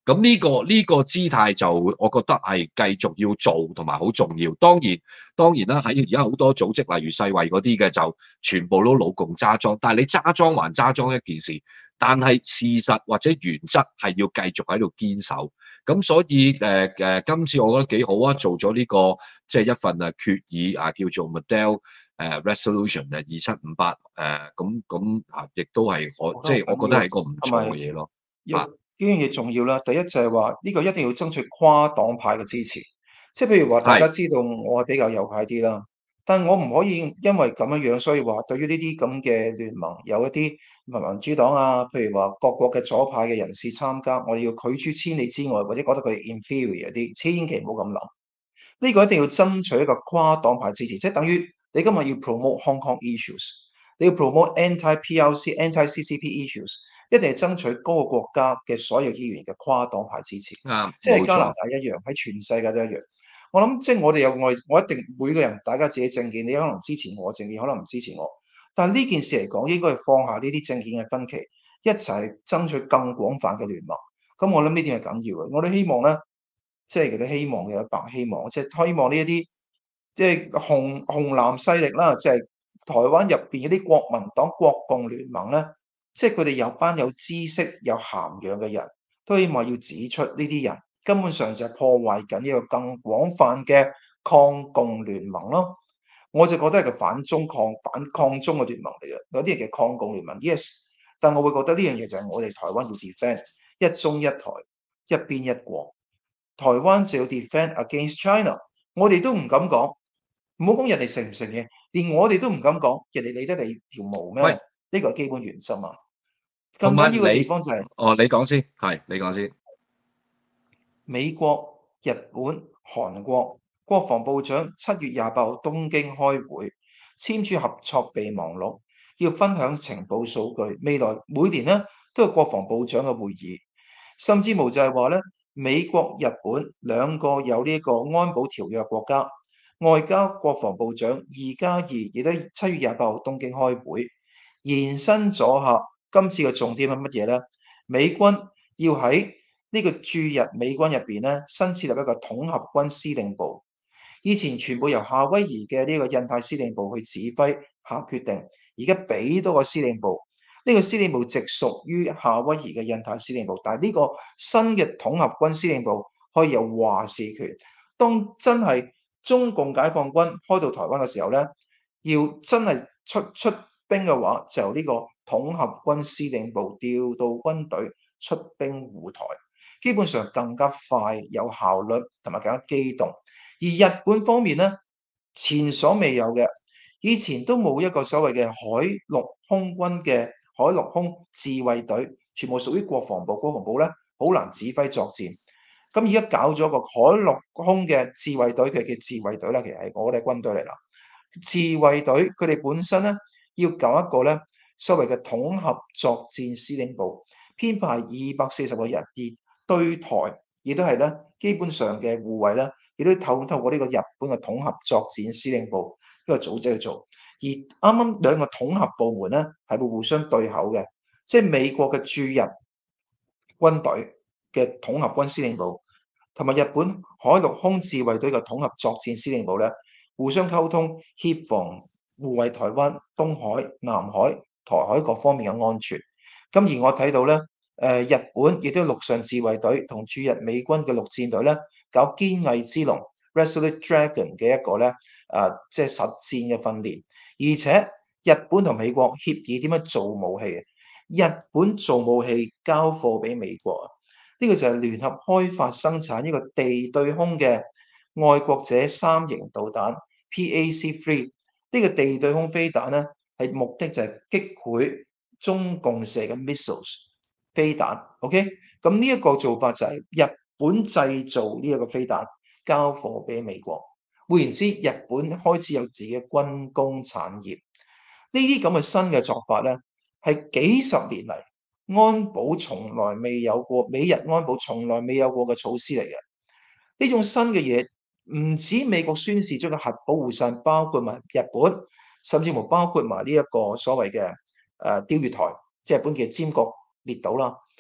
咁呢個呢個姿態就我覺得係繼續要做同埋好重要。當然當然啦，喺而家好多組織，例如世衛嗰啲嘅就全部都老共揸莊，但係你揸莊還揸莊一件事，但係事實或者原則係要繼續喺度堅守。咁所以誒誒、呃，今次我覺得幾好啊，做咗呢、這個即係、就是、一份啊決議啊，叫做 Model 誒、呃、Resolution 誒二七五八誒，咁咁啊，亦都係可即係我覺得係一個唔同埋錯嘅嘢咯。 有啊， 幾樣嘢重要啦。第一就係話呢個一定要爭取跨黨派嘅支持，即係譬如話大家係知道我係比較右派啲啦，但我唔可以因為咁樣樣，所以話對於呢啲咁嘅聯盟有一啲民民主黨啊，譬如話各國嘅左派嘅人士參加，我哋要拒諸千里之外，或者覺得佢哋 inferior 啲，千祈唔好咁諗。呢個一定要爭取一個跨黨派支持，即係等於你今日要 promote Hong Kong issues，你要 promote anti-P R C、anti-C C P issues，一定係爭取嗰個國家嘅所有議員嘅跨黨派支持， 啱， 即係加拿冇錯。 大一樣，喺全世界都一樣。我諗即係我哋有我，我一定每個人大家自己政見，你可能支持我政見，可能唔支持我，但係呢件事嚟講，應該係放下呢啲政見嘅分歧，一齊爭取更廣泛嘅聯盟。咁我諗呢點係緊要嘅。我哋希望咧。即係佢哋希望嘅白希望，即係希望呢一啲即係紅紅藍勢力啦，即係台灣入邊嗰啲國民黨、國共聯盟咧，即係佢哋有班有知識、有涵養嘅人，都希望要指出呢啲人根本上就係破壞緊一個更廣泛嘅抗共聯盟咯。我就覺得係個反中抗反抗中嘅聯盟嚟嘅，有啲人嘅抗共聯盟，yes，但我會覺得呢樣嘢就係我哋台灣要 defend 一中一台、一邊一國。台灣就要 defend against China，我哋都唔敢講，唔好講人哋承唔承認，連我哋都唔敢講，人哋理得你條毛咩？ 喂， 呢個係基本原則啊！ 同更緊要嘅地埋你， 方就係哦，你講先，係你講先。 美國、日本、韓國國防部長七月廿八號東京開會，簽署合作備忘錄，要分享情報數據。未來每年咧都有國防部長嘅會議，甚至無就係話咧，美國、日本兩個有呢個安保條約嘅國家，外交國防部長二加二亦都七月廿八號東京開會，延伸咗下今次嘅重點係乜嘢咧？美軍要喺呢個駐日美軍入邊咧，新設立一個統合軍司令部。以前全部由夏威夷嘅呢個印太司令部去指揮下決定，而家俾多個司令部。呢、這個司令部直屬於夏威夷嘅印太司令部，但係呢個新嘅統合軍司令部可以有話事權。當真係中共解放軍開到台灣嘅時候咧，要真係出出兵嘅話，就由呢個統合軍司令部調到軍隊出兵護台。基本上更加快、有效率同埋更加機動。而日本方面咧，前所未有嘅，以前都冇一個所謂嘅海陸空軍嘅海陸空自衛隊，全部屬於國防部。國防部咧好難指揮作戰。咁而家搞咗個海陸空嘅自衛隊，佢叫自衛隊啦，其實係我哋軍隊嚟啦。自衛隊佢哋本身咧要搞一個咧所謂嘅統合作戰司令部，編排二百四十個人而。對台亦都係咧，基本上嘅護衛咧，亦都透透過呢個日本嘅統合作戰司令部呢個組織去做。而啱啱兩個統合部門咧係會互相對口嘅，即係美國嘅駐日軍隊嘅統合軍司令部，同埋日本海陸空自衛隊嘅統合作戰司令部咧，互相溝通協防護衛台灣、東海、南海、台海各方面嘅安全。咁而我睇到咧。誒日本亦都陸上自衛隊同駐日美軍嘅陸戰隊咧，搞堅毅之龍 （Resolute Dragon） 嘅一個咧，誒、呃、即係實戰嘅訓練。而且日本同美國協議點樣做武器？日本做武器交貨俾美國啊！呢、這個就係聯合開發生產呢個地對空嘅愛國者三型導彈 （P A C three）。呢個地對空飛彈咧，係目的就係擊潰中共射嘅 missiles。飛彈，OK，咁呢一個做法就係日本製造呢一個飛彈交貨俾美國。換言之，日本開始有自己嘅軍工產業。呢啲咁嘅新嘅作法咧，係幾十年嚟安保從來未有過，美日安保從來未有過嘅措施嚟嘅。呢種新嘅嘢唔止美國宣示咗個核保護傘，包括埋日本，甚至乎包括埋呢一個所謂嘅誒釣魚台，即係日本嘅尖閣列島啦。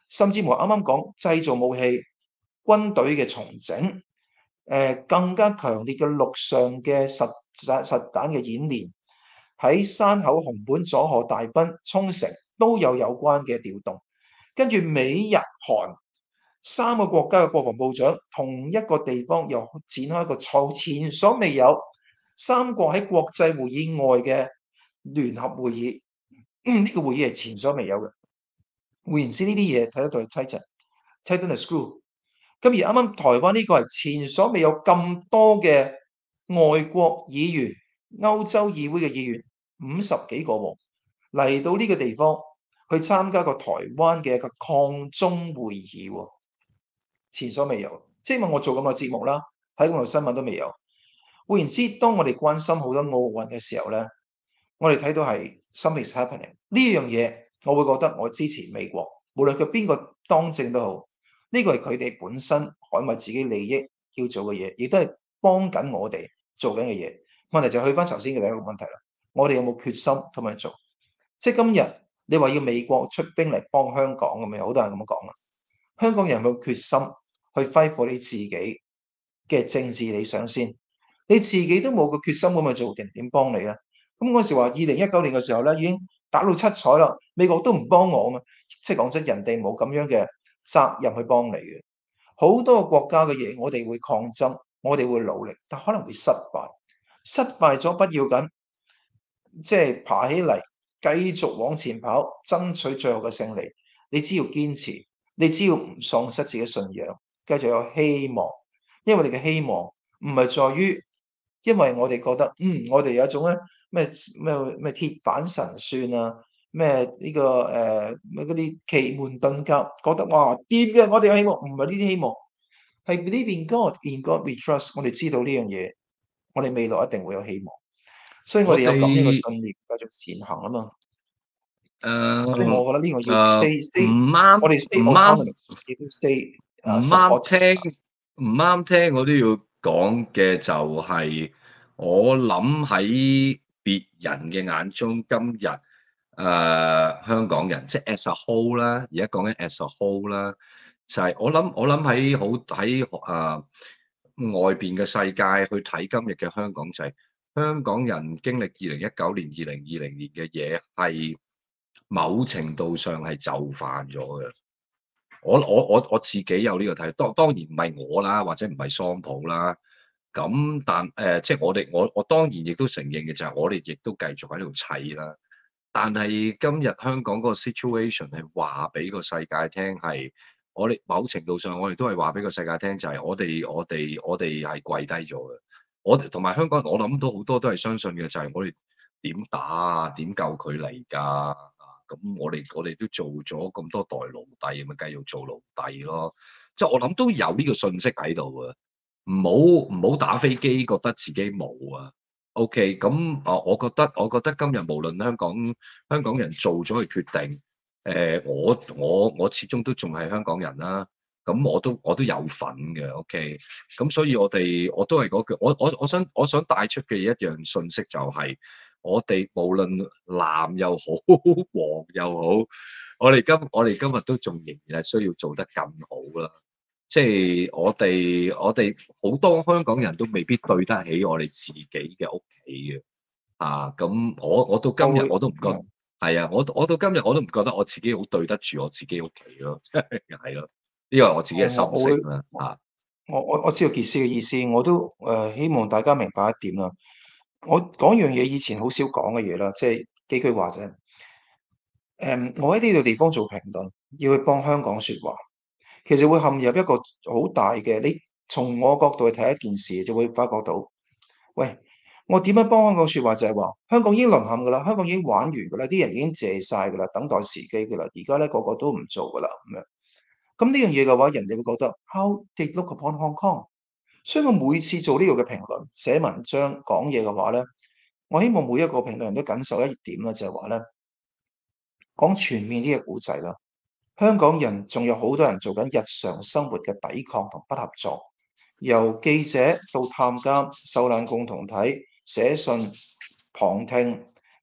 甚至乎啱啱講製造武器、軍隊嘅重整，誒、呃、更加強烈嘅陸上嘅實實實彈嘅演練，喺山口、熊本、佐賀、大分、沖繩都有有關嘅調動。跟住美日韓三個國家嘅國防部長同一個地方又展開一個從前所未有三國喺國際會議外嘅聯合會議。呢、嗯這個會議係前所未有嘅。換言之，呢啲嘢睇得到係 Titan，Titan the screw。咁而啱啱台灣呢個係前所未有咁多嘅外國議員、歐洲議會嘅議員五十幾個喎，嚟到呢個地方去參加個台灣嘅一個抗中會議喎，前所未有。即係話我做咁嘅節目啦，睇咁嘅新聞都未有。換言之，當我哋關心好多奧運嘅時候咧，我哋睇到係 something is happening 呢樣嘢，我會覺得我支持美國，無論佢邊個當政都好，呢個係佢哋本身捍衞自己利益要做嘅嘢，亦都係幫緊我哋做緊嘅嘢。問題就去翻頭先嘅第一個問題啦，我哋有冇決心咁樣做？即係今日你話要美國出兵嚟幫香港咁樣，好多人咁樣講啦。香港人有冇決心去揮霍你自己嘅政治理想先？你自己都冇個決心咁去做，人點幫你啊？咁嗰時話二零一九年嘅時候咧，已經打到七彩啦，美國都唔幫我啊嘛。即係講真，人哋冇咁樣嘅責任去幫你嘅。好多個國家嘅嘢，我哋會抗爭，我哋會努力，但可能會失敗。失敗咗不要緊，即係爬起嚟，繼續往前跑，爭取最後嘅勝利。你只要堅持，你只要唔喪失自己信仰，繼續有希望。因為我哋嘅希望唔係在於，因為我哋覺得，嗯，我哋有一種咧咩咩咩鐵板神算啊，咩呢、這個誒咩嗰啲奇門遁甲，覺得哇掂嘅，我哋有希望，唔係呢啲希望，係 believe in God，in God we trust。我哋知道呢樣嘢，我哋未來一定會有希望，所以我哋我有咁樣嘅哋信念繼續前行啊嘛。所以誒我覺得呢個要誒 stay 唔 stay，我啱哋 stay 唔啱 autonomous，亦都 stay 唔誒啱 supportive。 聽唔啱聽，我都要講嘅就係，我諗喺別人嘅眼中，今日誒、呃、香港人即係 as a whole 啦，而家講緊 as a whole 啦，就係、我諗我諗喺好喺誒外邊嘅世界去睇今日嘅香港，就係香港人經歷二零一九年、二零二零年嘅嘢，係某程度上係就範咗嘅。我我我我自己有呢個睇，當當然唔係我啦，或者唔係桑普啦。咁但誒、呃，即係我哋我我當然亦都承認嘅就係我哋亦都繼續喺度砌啦。但係今日香港嗰個 situation 係話俾個世界聽係，我哋某程度上我哋都係話俾個世界聽，就係我哋我哋我哋係跪低咗嘅。我哋同埋香港人，我諗到好多都係相信嘅，就係我哋點打啊，點救佢嚟㗎？咁我哋我哋都做咗咁多代奴隸，咪繼續做奴隸咯。即係我諗都有呢個信息喺度啊！唔好唔好打飛機，覺得自己冇啊。OK，咁啊，我覺得我覺得今日無論香港香港人做咗嘅決定，誒、呃，我我我始終都仲係香港人啦。咁我都我都有份嘅。OK，咁所以我哋我都係嗰句，我我我想我想帶出嘅一樣信息就係、是。我哋無論藍又好，黃又好，我哋今我哋今日都仲仍然係需要做得更好啦。即係我哋我哋好多香港人都未必對得起我哋自己嘅屋企嘅。啊，咁我我到今日我會我都唔覺係啊，我我到今日我都唔覺得我自己好對得住我自己屋企咯，即係係咯，呢個係我自己嘅我我會心聲啦。啊， 我我我知道傑斯嘅意思，我都誒、呃、希望大家明白一點啦。我講樣嘢以前好少講嘅嘢啦，即係幾句話啫。誒，我喺呢度地方做評論，要去幫香港説話，其實會陷入一個好大嘅。你從我角度去睇一件事，就會發覺到，喂，我點樣幫香港説話就係話，香港已經淪陷㗎啦，香港已經玩完㗎啦，啲人已經謝晒㗎啦，等待時機㗎啦，而家咧個個都唔做㗎啦咁樣。咁呢樣嘢嘅話，人哋會覺得 How they look upon Hong Kong。所以我每次做呢個嘅評論、寫文章、講嘢嘅話咧，我希望每一個評論人都緊守一點啦，就係話咧，講全面啲嘅故仔啦。香港人仲有好多人做緊日常生活嘅抵抗同不合作，由記者到探監、受難共同體、寫信、旁聽，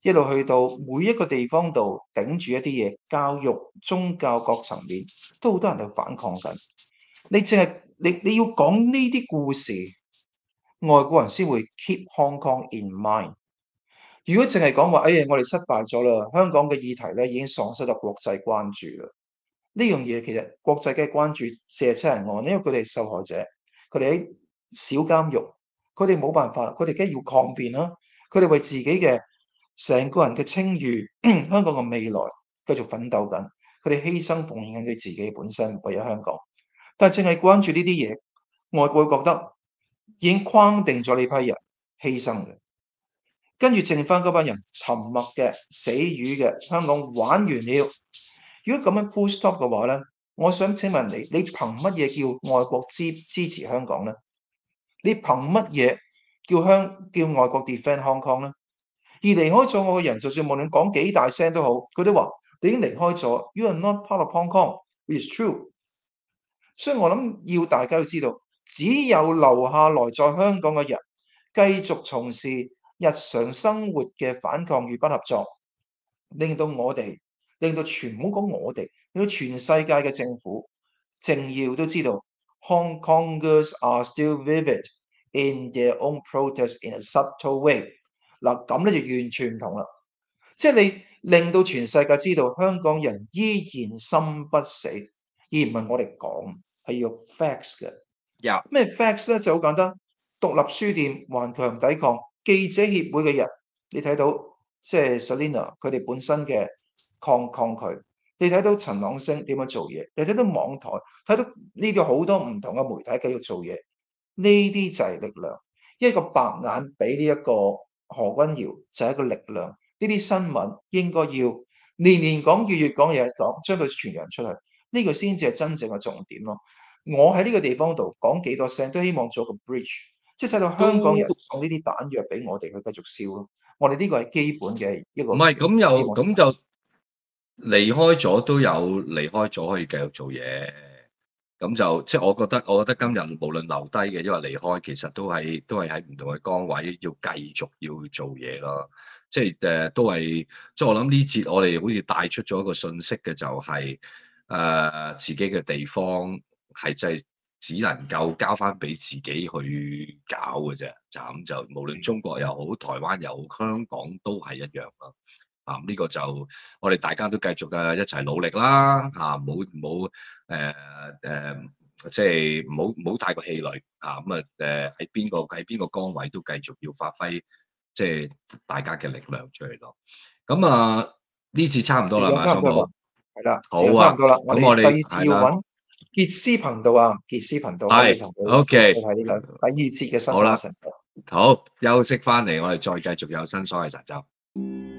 一路去到每一個地方度頂住一啲嘢，教育、宗教各層面都好多人去反抗緊。你淨係你你要講呢啲故事，外國人先會 keep Hong Kong in mind。如果淨係講話，哎呀，我哋失敗咗啦，香港嘅議題咧已經喪失咗國際關注啦。呢樣嘢其實國際嘅關注四十七人案，因為佢哋係受害者，佢哋喺小監獄，佢哋冇辦法，佢哋梗係要抗辯啦。佢哋為自己嘅成個人嘅清譽、香港嘅未來繼續奮鬥緊，佢哋犧牲奉獻緊佢自己本身為咗香港。但係淨係關注呢啲嘢，外國會覺得已經框定咗呢批人犧牲嘅。跟住剩翻嗰班人沉默嘅、死魚嘅，香港玩完了。如果咁樣 full stop 嘅話咧，我想請問你，你憑乜嘢叫外國支支持香港咧？你憑乜嘢叫香叫外國 defend Hong Kong 咧？而離開咗我嘅人，就算無論講幾大聲都好，佢都話你已經離開咗 ，you are not part of Hong Kong，it is true。所以我諗要大家要知道，只有留下來在香港嘅人，繼續從事日常生活嘅反抗與不合作，令到我哋，令到全唔好講我哋，令到全世界嘅政府、政要都知道 Hong Kongers are still vivid in their own protest in a subtle way。嗱，咁咧就完全唔同啦，即係你令到全世界知道香港人依然心不死，而唔係我哋講，係要 facts 嘅。 有咩 facts 咧？就好簡單，獨立書店頑強抵抗，記者協會嘅人，你睇到即係 Selina 佢哋本身嘅抗抗拒，你睇到陳朗昇點樣做嘢，你睇到網台，睇到呢度好多唔同嘅媒體繼續做嘢，呢啲就係力量。一個白眼俾呢一個何君堯就係一個力量。呢啲新聞應該要年年講，月月講，日日講，將佢傳揚出去，呢個先至係真正嘅重點咯。我喺呢個地方度講幾多聲，都希望做個 bridge，即係使到香港人都送呢啲彈藥俾我哋去繼續燒咯。我哋呢個係基本嘅一個唔係咁希望。 又咁就離開咗都有離開咗可以繼續做嘢，咁就即係我覺得，我覺得今日無論留低嘅，因為離開，其實都係都係喺唔同嘅崗位要繼續要做嘢咯。即係誒，都係即係我諗呢節我哋好似帶出咗一個信息嘅，就係誒自己嘅地方係真係只能夠交翻俾自己去搞嘅啫。就咁就無論中國又好，台灣又好，香港都係一樣咯。啊！呢、這個就我哋大家都繼續嘅一齊努力啦，嚇冇冇誒誒，即係唔好唔好太過氣餒嚇咁啊誒喺邊個喺邊個崗位都繼續要發揮即係大家嘅力量出嚟咯。咁啊呢次差唔多啦，馬上好， 係啦， 好時間差唔多啦。 啊。 我咁我哋哋第二次要係啦， 揾傑斯頻道啊，傑斯頻道可以係同佢 OK， 睇呢個第二節嘅新好啦， 手神。 好休息翻嚟，我哋再繼續有新所謂神州。